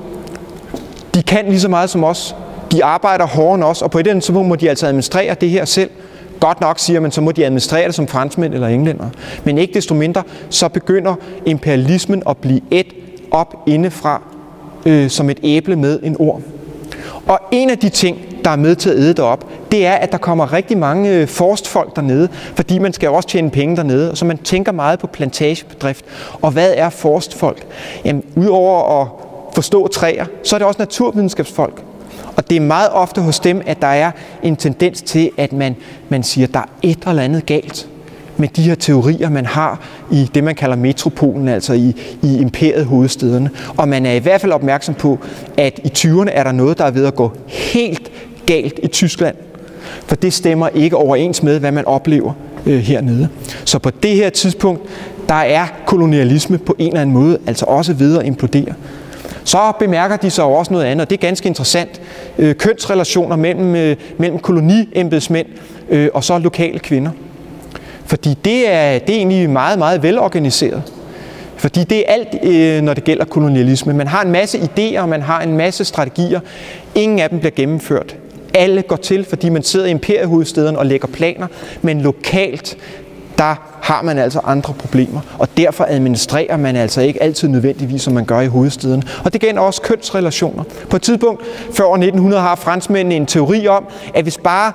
B: De kan lige så meget som os. De arbejder hårdere end os, og på et eller andet tidspunkt må de altså administrere det her selv. Godt nok, siger man, så må de administrere det som franskmænd eller englænder. Men ikke desto mindre, så begynder imperialismen at blive ædt op indefra som et æble med en orm. Og en af de ting, der er med til at æde det op, det er, at der kommer rigtig mange forstfolk dernede, fordi man skal også tjene penge dernede, så man tænker meget på plantagebedrift. Og hvad er forstfolk? Jamen, udover at forstå træer, så er det også naturvidenskabsfolk. Og det er meget ofte hos dem, at der er en tendens til, at man siger, at der er et eller andet galt med de her teorier, man har i det, man kalder metropolen, altså i imperiet hovedstederne. Og man er i hvert fald opmærksom på, at i 20'erne er der noget, der er ved at gå helt galt i Tyskland. For det stemmer ikke overens med, hvad man oplever hernede. Så på det her tidspunkt, der er kolonialisme på en eller anden måde, altså også ved at implodere. Så bemærker de så også noget andet, og det er ganske interessant. Kønsrelationer mellem koloniembedsmænd og så lokale kvinder. Fordi det er egentlig meget, meget velorganiseret. Fordi det er alt, når det gælder kolonialisme. Man har en masse idéer, og man har en masse strategier. Ingen af dem bliver gennemført. Alle går til, fordi man sidder i imperiehovedstederne og lægger planer, men lokalt, der har man altså andre problemer, og derfor administrerer man altså ikke altid nødvendigvis, som man gør i hovedstederne. Og det gælder også kønsrelationer. På et tidspunkt før år 1900 har franskmændene en teori om, at hvis bare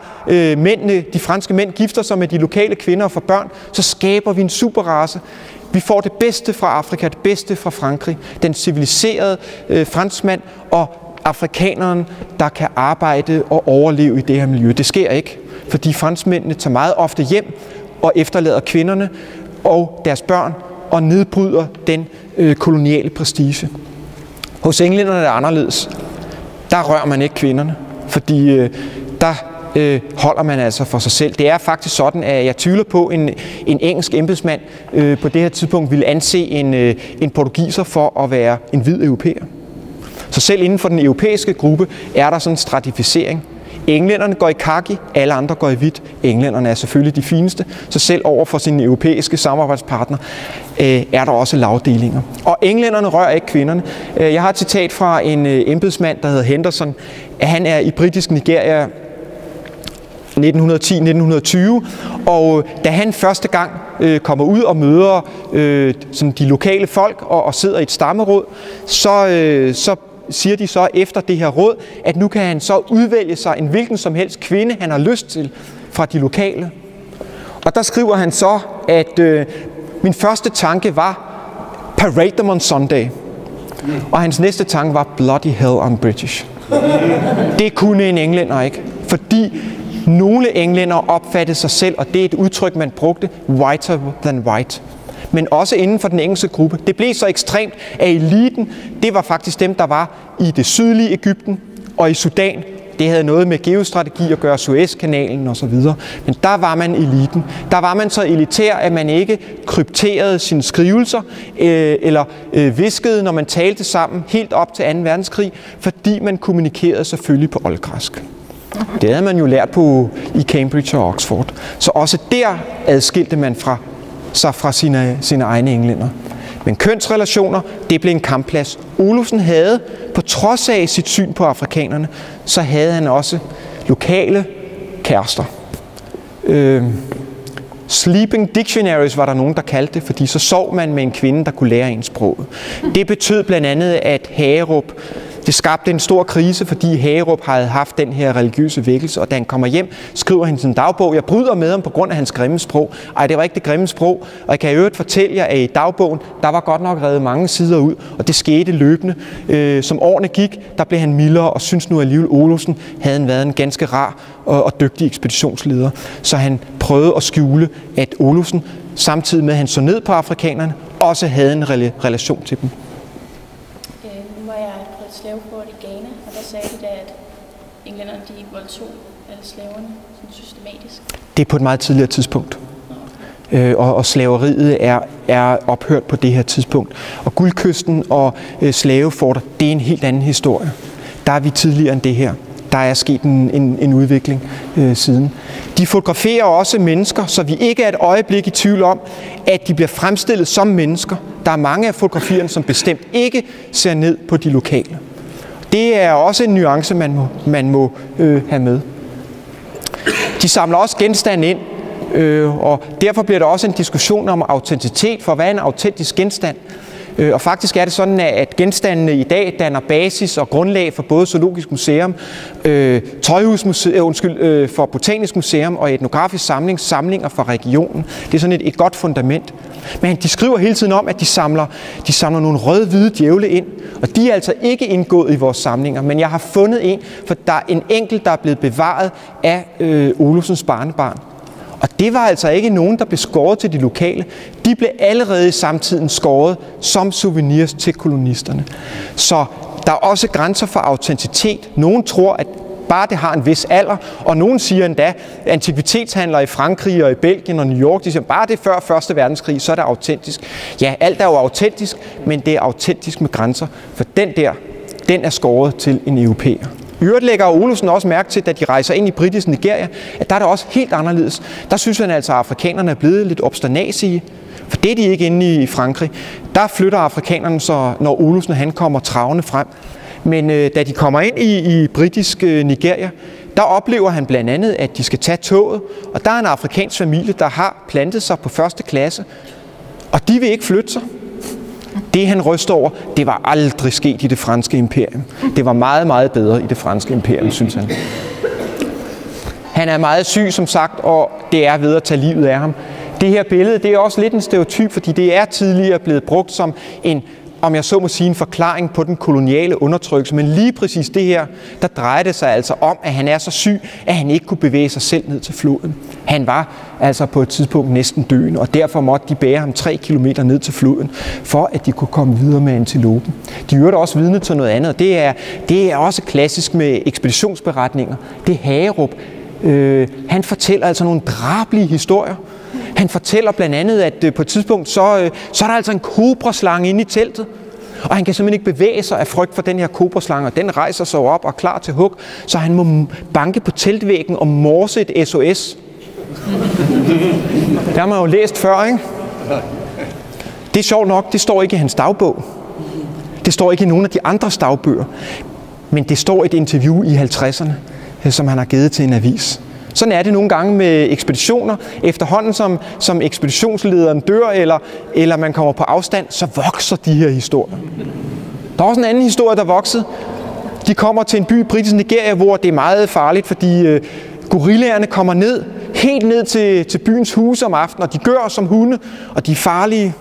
B: de franske mænd gifter sig med de lokale kvinder og får børn, så skaber vi en superrace. Vi får det bedste fra Afrika, det bedste fra Frankrig, den civiliserede franskmand og afrikaneren, der kan arbejde og overleve i det her miljø. Det sker ikke, fordi franskmændene tager meget ofte hjem og efterlader kvinderne og deres børn og nedbryder den koloniale prestige. Hos englænderne er det anderledes. Der rører man ikke kvinderne, fordi der holder man altså for sig selv. Det er faktisk sådan, at jeg tvivler på, en engelsk embedsmand på det her tidspunkt ville anse en portugiser for at være en hvid europæer. Så selv inden for den europæiske gruppe er der sådan en stratificering. Englænderne går i khaki, alle andre går i hvidt. Englænderne er selvfølgelig de fineste, så selv over for sine europæiske samarbejdspartnere er der også lavdelinger. Og englænderne rører ikke kvinderne. Jeg har et citat fra en embedsmand, der hedder Henderson. Han er i britisk Nigeria 1910-1920, og da han første gang kommer ud og møder sådan de lokale folk og sidder i et stammeråd, så siger de så efter det her råd, at nu kan han så udvælge sig en hvilken som helst kvinde, han har lyst til fra de lokale. Og der skriver han så, at min første tanke var parade them on Sunday. Og hans næste tanke var bloody hell on British. Det kunne en englænder ikke, fordi Nogle englænder opfattede sig selv, og det er et udtryk, man brugte, whiter than white. Men også inden for den engelske gruppe. Det blev så ekstremt, at eliten, det var faktisk dem, der var i det sydlige Egypten og i Sudan. Det havde noget med geostrategi at gøre, Suezkanalen og så videre. Men der var man eliten. Der var man så elitær, at man ikke krypterede sine skrivelser eller viskede, når man talte sammen helt op til 2. verdenskrig, fordi man kommunikerede selvfølgelig på oldgræsk. Det havde man jo lært på i Cambridge og Oxford. Så også der adskilte man sig fra sine egne englænder. Men kønsrelationer, det blev en kampplads. Olufsen havde, på trods af sit syn på afrikanerne, så havde han også lokale kærester. Sleeping dictionaries var der nogen, der kaldte det, fordi så sov man med en kvinde, der kunne lære en sproget. Det betød blandt andet, at Hagerup, det skabte en stor krise, fordi Hagerup havde haft den her religiøse vækkelse, og da han kommer hjem, skriver han sin dagbog. Jeg bryder med ham på grund af hans grimme sprog. Ej, det var ikke det grimme sprog, og jeg kan i øvrigt fortælle jer, at i dagbogen, der var godt nok revet mange sider ud, og det skete løbende. Som årene gik, der blev han mildere, og synes nu alligevel Olufsen havde været en ganske rar og dygtig ekspeditionsleder. Så han prøvede at skjule, at Olufsen, samtidig med at han så ned på afrikanerne, også havde en relation til dem.
C: Nu var jeg på et slavefort i Ghana, og der sagde de da, at englænderne de voldtog alle slaverne systematisk.
B: Det er på et meget tidligere tidspunkt. Og slaveriet er ophørt på det her tidspunkt. Og Guldkysten og slaveforter, det er en helt anden historie. Der er vi tidligere end det her. Der er sket en udvikling siden. De fotograferer også mennesker, så vi ikke er et øjeblik i tvivl om, at de bliver fremstillet som mennesker. Der er mange af fotografierne, som bestemt ikke ser ned på de lokale. Det er også en nuance, man må have med. De samler også genstande ind, og derfor bliver der også en diskussion om autenticitet, for hvad er en autentisk genstand? Og faktisk er det sådan, at genstandene i dag danner basis og grundlag for både Zoologisk Museum, for Botanisk Museum og Etnografisk samlinger fra regionen. Det er sådan et godt fundament. Men de skriver hele tiden om, at de samler nogle rød-hvide djævle ind, og de er altså ikke indgået i vores samlinger. Men jeg har fundet en, for der er en enkelt, der er blevet bevaret af Olufsens barnebarn. Og det var altså ikke nogen, der blev skåret til de lokale. De blev allerede i samtiden skåret som souvenirs til kolonisterne. Så der er også grænser for autenticitet. Nogen tror, at bare det har en vis alder, og nogen siger endda, antikvitetshandlere i Frankrig og i Belgien og New York, de siger, bare det er før 1. verdenskrig, så er det autentisk. Ja, alt er jo autentisk, men det er autentisk med grænser, for den er skåret til en europæer. I øvrigt lægger Olufsen også mærke til, da de rejser ind i britisk Nigeria, at der er det også helt anderledes. Der synes han altså, at afrikanerne er blevet lidt obsternasige, for det er de ikke inde i Frankrig. Der flytter afrikanerne så, når Olufsen han kommer travende frem. Men da de kommer ind i britisk Nigeria, der oplever han blandt andet, at de skal tage toget, og der er en afrikansk familie, der har plantet sig på 1. klasse, og de vil ikke flytte sig. Det han ryster over, det var aldrig sket i det franske imperium. Det var meget, meget bedre i det franske imperium, synes han. Han er meget syg, som sagt, og det er ved at tage livet af ham. Det her billede, det er også lidt en stereotyp, fordi det er tidligere blevet brugt som en, om jeg så må sige, en forklaring på den koloniale undertrykkelse. Men lige præcis det her, der drejer det sig altså om, at han er så syg, at han ikke kunne bevæge sig selv ned til floden. Han var altså på et tidspunkt næsten døende, og derfor måtte de bære ham 3 kilometer ned til floden, for at de kunne komme videre med antilopen. De hørte også vidne til noget andet. Det er også klassisk med ekspeditionsberetninger. Det er Hagerup. Han fortæller altså nogle drabelige historier. Han fortæller blandt andet, at på et tidspunkt, så er der altså en kobraslange inde i teltet. Og han kan simpelthen ikke bevæge sig af frygt for den her kobraslange, og den rejser sig op og er klar til hug, så han må banke på teltvæggen og morse et SOS. Det har man jo læst før, ikke? Det er sjovt nok, det står ikke i hans dagbog. Det står ikke i nogen af de andres dagbøger. Men det står i et interview i 50'erne, som han har givet til en avis. Sådan er det nogle gange med ekspeditioner. Efterhånden som ekspeditionslederen dør, eller man kommer på afstand, så vokser de her historier. Der er også en anden historie, der voksede. De kommer til en by i britisk Nigeria, hvor det er meget farligt, fordi gorillaerne kommer helt ned til byens huse om aftenen, og de gør som hunde, og de er farlige.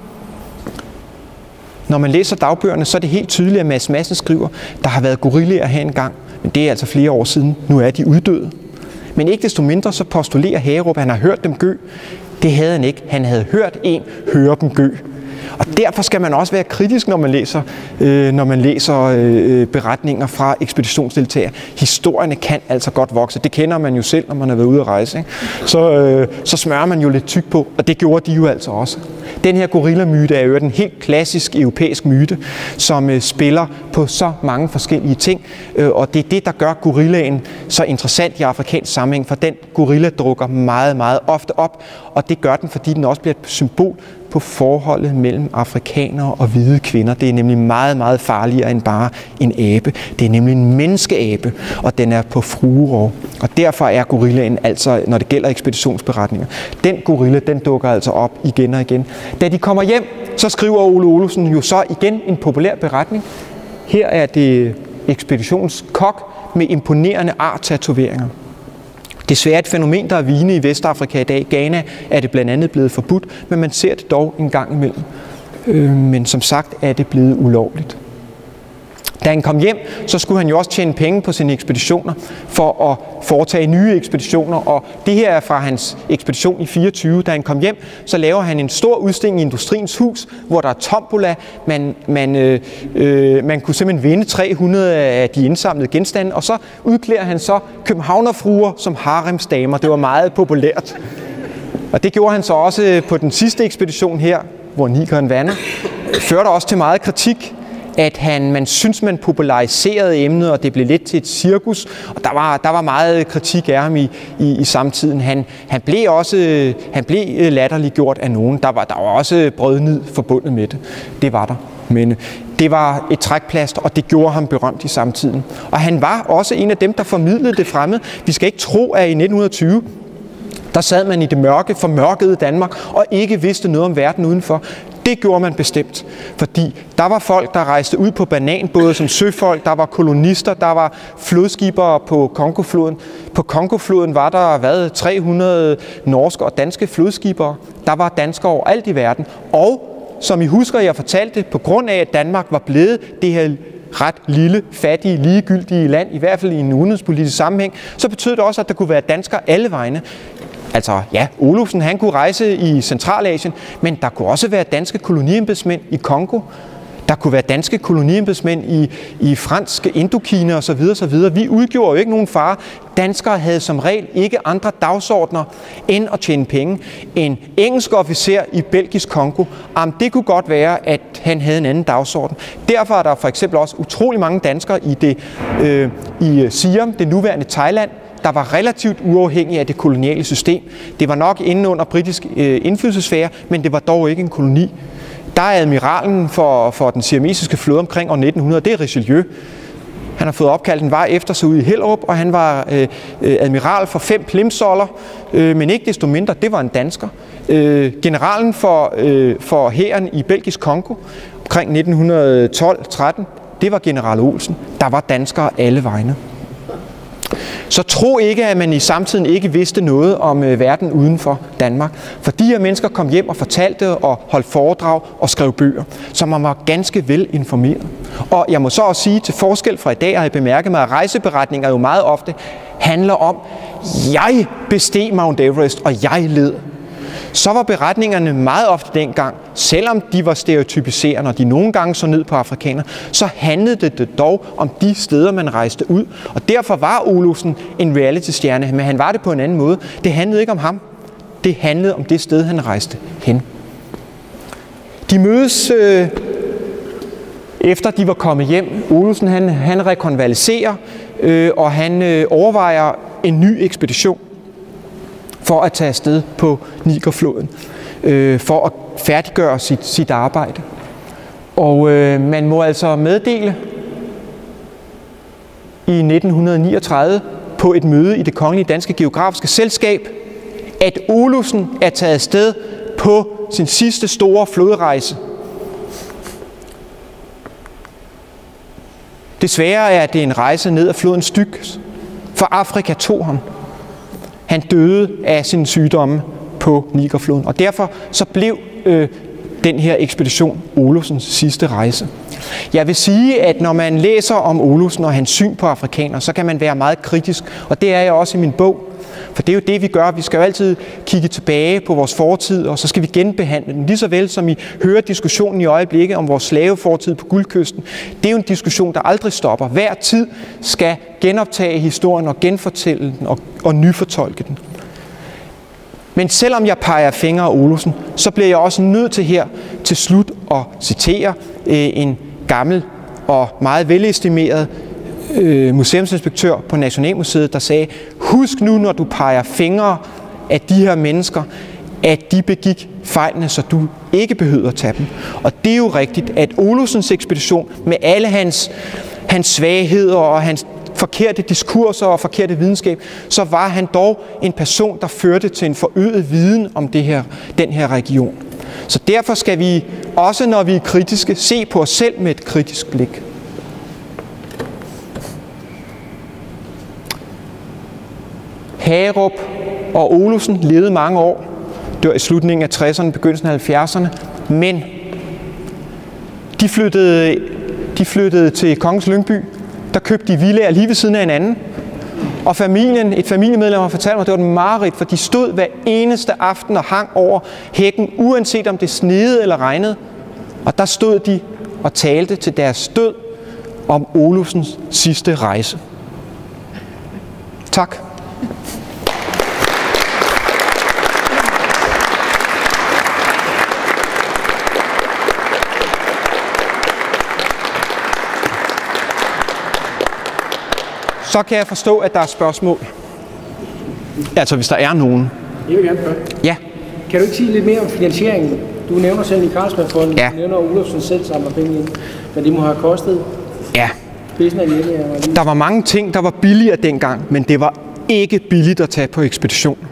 B: Når man læser dagbøgerne, så er det helt tydeligt, at Mads Madsen skriver, der har været gorillaer her engang, men det er altså flere år siden. Nu er de uddøde. Men ikke desto mindre så postulerer Hagerup, at han har hørt dem gø. Det havde han ikke. Han havde hørt en høre dem gø. Og derfor skal man også være kritisk, når man læser beretninger fra ekspeditionsdeltagere. Historierne kan altså godt vokse. Det kender man jo selv, når man har været ude at rejse. Ikke? Så smører man jo lidt tyk på, og det gjorde de jo altså også. Den her gorillamyte er jo en helt klassisk europæisk myte, som spiller på så mange forskellige ting. Og det er det, der gør gorillaen så interessant i afrikansk sammenhæng, for den gorilla drukker meget, meget ofte op. Og det gør den, fordi den også bliver et symbol på forholdet mellem afrikanere og hvide kvinder. Det er nemlig meget, meget farligere end bare en abe. Det er nemlig en menneskeabe, og den er på fruerov. Og derfor er gorillaen altså, når det gælder ekspeditionsberetninger, den gorilla, den dukker altså op igen og igen. Da de kommer hjem, så skriver Ole Olufsen jo så igen en populær beretning. Her er det ekspeditionskok med imponerende art-tatoveringer. Desværre et fænomen, der er vigende i Vestafrika i dag. Ghana er det blandt andet blevet forbudt, men man ser det dog en gang imellem. Men som sagt er det blevet ulovligt. Da han kom hjem, så skulle han jo også tjene penge på sine ekspeditioner for at foretage nye ekspeditioner. Og det her er fra hans ekspedition i 24. Da han kom hjem, så laver han en stor udstilling i Industriens Hus, hvor der er tombola. Man kunne simpelthen vinde 300 af de indsamlede genstande, og så udklæder han så københavnerfruer som haremsdamer. Det var meget populært. Og det gjorde han så også på den sidste ekspedition her, hvor Nigeren vander. Førte også til meget kritik, at man synes, man populariserede emnet, og det blev lidt til et cirkus, og der var meget kritik af ham i samtiden. Han blev latterliggjort af nogen. Der var også brødnid forbundet med det. Det var der. Men det var et trækplaster, og det gjorde ham berømt i samtiden. Og han var også en af dem, der formidlede det fremmede. Vi skal ikke tro, at i 1920, der sad man i det mørke, formørkede Danmark, og ikke vidste noget om verden udenfor. Det gjorde man bestemt, fordi der var folk, der rejste ud på bananbåde som søfolk, der var kolonister, der var flodskibere på Kongofloden. På Kongofloden var der 300 norske og danske flodskibere. Der var danskere overalt i verden. Og som I husker, jeg fortalte, på grund af, at Danmark var blevet det her ret lille, fattige, ligegyldige land, i hvert fald i en udenrigspolitisk sammenhæng, så betød det også, at der kunne være danskere alle vegne. Altså ja, Olufsen han kunne rejse i Centralasien, men der kunne også være danske koloniembedsmænd i Kongo. Der kunne være danske koloniembedsmænd i fransk Indokina osv. osv. Vi udgjorde jo ikke nogen fare. Danskere havde som regel ikke andre dagsordner end at tjene penge. En engelsk officer i belgisk Kongo, det kunne godt være, at han havde en anden dagsorden. Derfor er der for eksempel også utrolig mange danskere i Siam, det nuværende Thailand, der var relativt uafhængig af det koloniale system. Det var nok inde under britisk indflydelsessfære, men det var dog ikke en koloni. Der er admiralen for den siamesiske flåde omkring år 1900, det er Richelieu. Han har fået opkaldt en vej efter sig ude i Hellerup, og han var admiral for 5 plimsoller, men ikke desto mindre, det var en dansker. Generalen for hæren i belgisk Kongo omkring 1912-13, det var general Olsen. Der var danskere alle vegne. Så tro ikke, at man i samtiden ikke vidste noget om verden uden for Danmark. For de her mennesker kom hjem og fortalte og holdt foredrag og skrev bøger, så man var ganske vel informeret. Og jeg må så også sige, til forskel fra i dag har jeg bemærket mig, at rejseberetninger jo meget ofte handler om, jeg besteg Mount Everest, og jeg led. Så var beretningerne meget ofte dengang, selvom de var stereotypiserende, og de nogle gange så ned på afrikanere, så handlede det dog om de steder, man rejste ud. Og derfor var Olufsen en reality-stjerne, men han var det på en anden måde. Det handlede ikke om ham. Det handlede om det sted, han rejste hen. De mødes efter de var kommet hjem. Olufsen han rekonvaliserer, og han overvejer en ny ekspedition for at tage afsted på Nigerfloden, for at færdiggøre sit arbejde. Og man må altså meddele i 1939 på et møde i Det Kongelige Danske Geografiske Selskab, at Olufsen er taget afsted på sin sidste store flodrejse. Desværre er det en rejse ned ad floden Styx, for Afrika tog ham. Han døde af sine sygdomme på Nigerfloden, og derfor så blev den her ekspedition Olufsens sidste rejse. Jeg vil sige, at når man læser om Olufsen og hans syn på afrikanere, så kan man være meget kritisk, og det er jeg også i min bog. For det er jo det, vi gør. Vi skal jo altid kigge tilbage på vores fortid, og så skal vi genbehandle den. Lige så vel som I hører diskussionen i øjeblikket om vores slavefortid på Guldkysten. Det er jo en diskussion, der aldrig stopper. Hver tid skal genoptage historien og genfortælle den og nyfortolke den. Men selvom jeg peger fingre af Olufsen, så bliver jeg også nødt til her til slut at citere en gammel og meget velestimeret museumsinspektør på Nationalmuseet, der sagde: husk nu, når du peger fingre af de her mennesker, at de begik fejlene, så du ikke behøver at tage dem. Og det er jo rigtigt, at Olufsens ekspedition med alle hans svagheder og hans forkerte diskurser og forkerte videnskab, så var han dog en person, der førte til en forøget viden om den her region. Så derfor skal vi, også når vi er kritiske, se på os selv med et kritisk blik. Hagerup og Olufsen levede mange år. Det var i slutningen af 60'erne, begyndelsen af 70'erne. Men de flyttede til Kongens Lyngby. Der købte de villaer lige ved siden af hinanden. Og et familiemedlem har fortalt mig, at det var et mareridt, for de stod hver eneste aften og hang over hækken, uanset om det sneede eller regnede. Og der stod de og talte til deres død om Olufsens sidste rejse. Tak. Så kan jeg forstå, at der er spørgsmål. Altså, hvis der er nogen.
D: Jeg vil gerne spørge.
B: Ja.
D: Kan du ikke sige lidt mere om finansieringen? Du nævner selv i Carlsbergfondet,
B: ja.
D: Du nævner Olufsen selv samler penge ind, men det må have kostet.
B: Ja.
D: Der
B: var mange ting, der var billigere dengang, men det var ikke billigt at tage på ekspedition.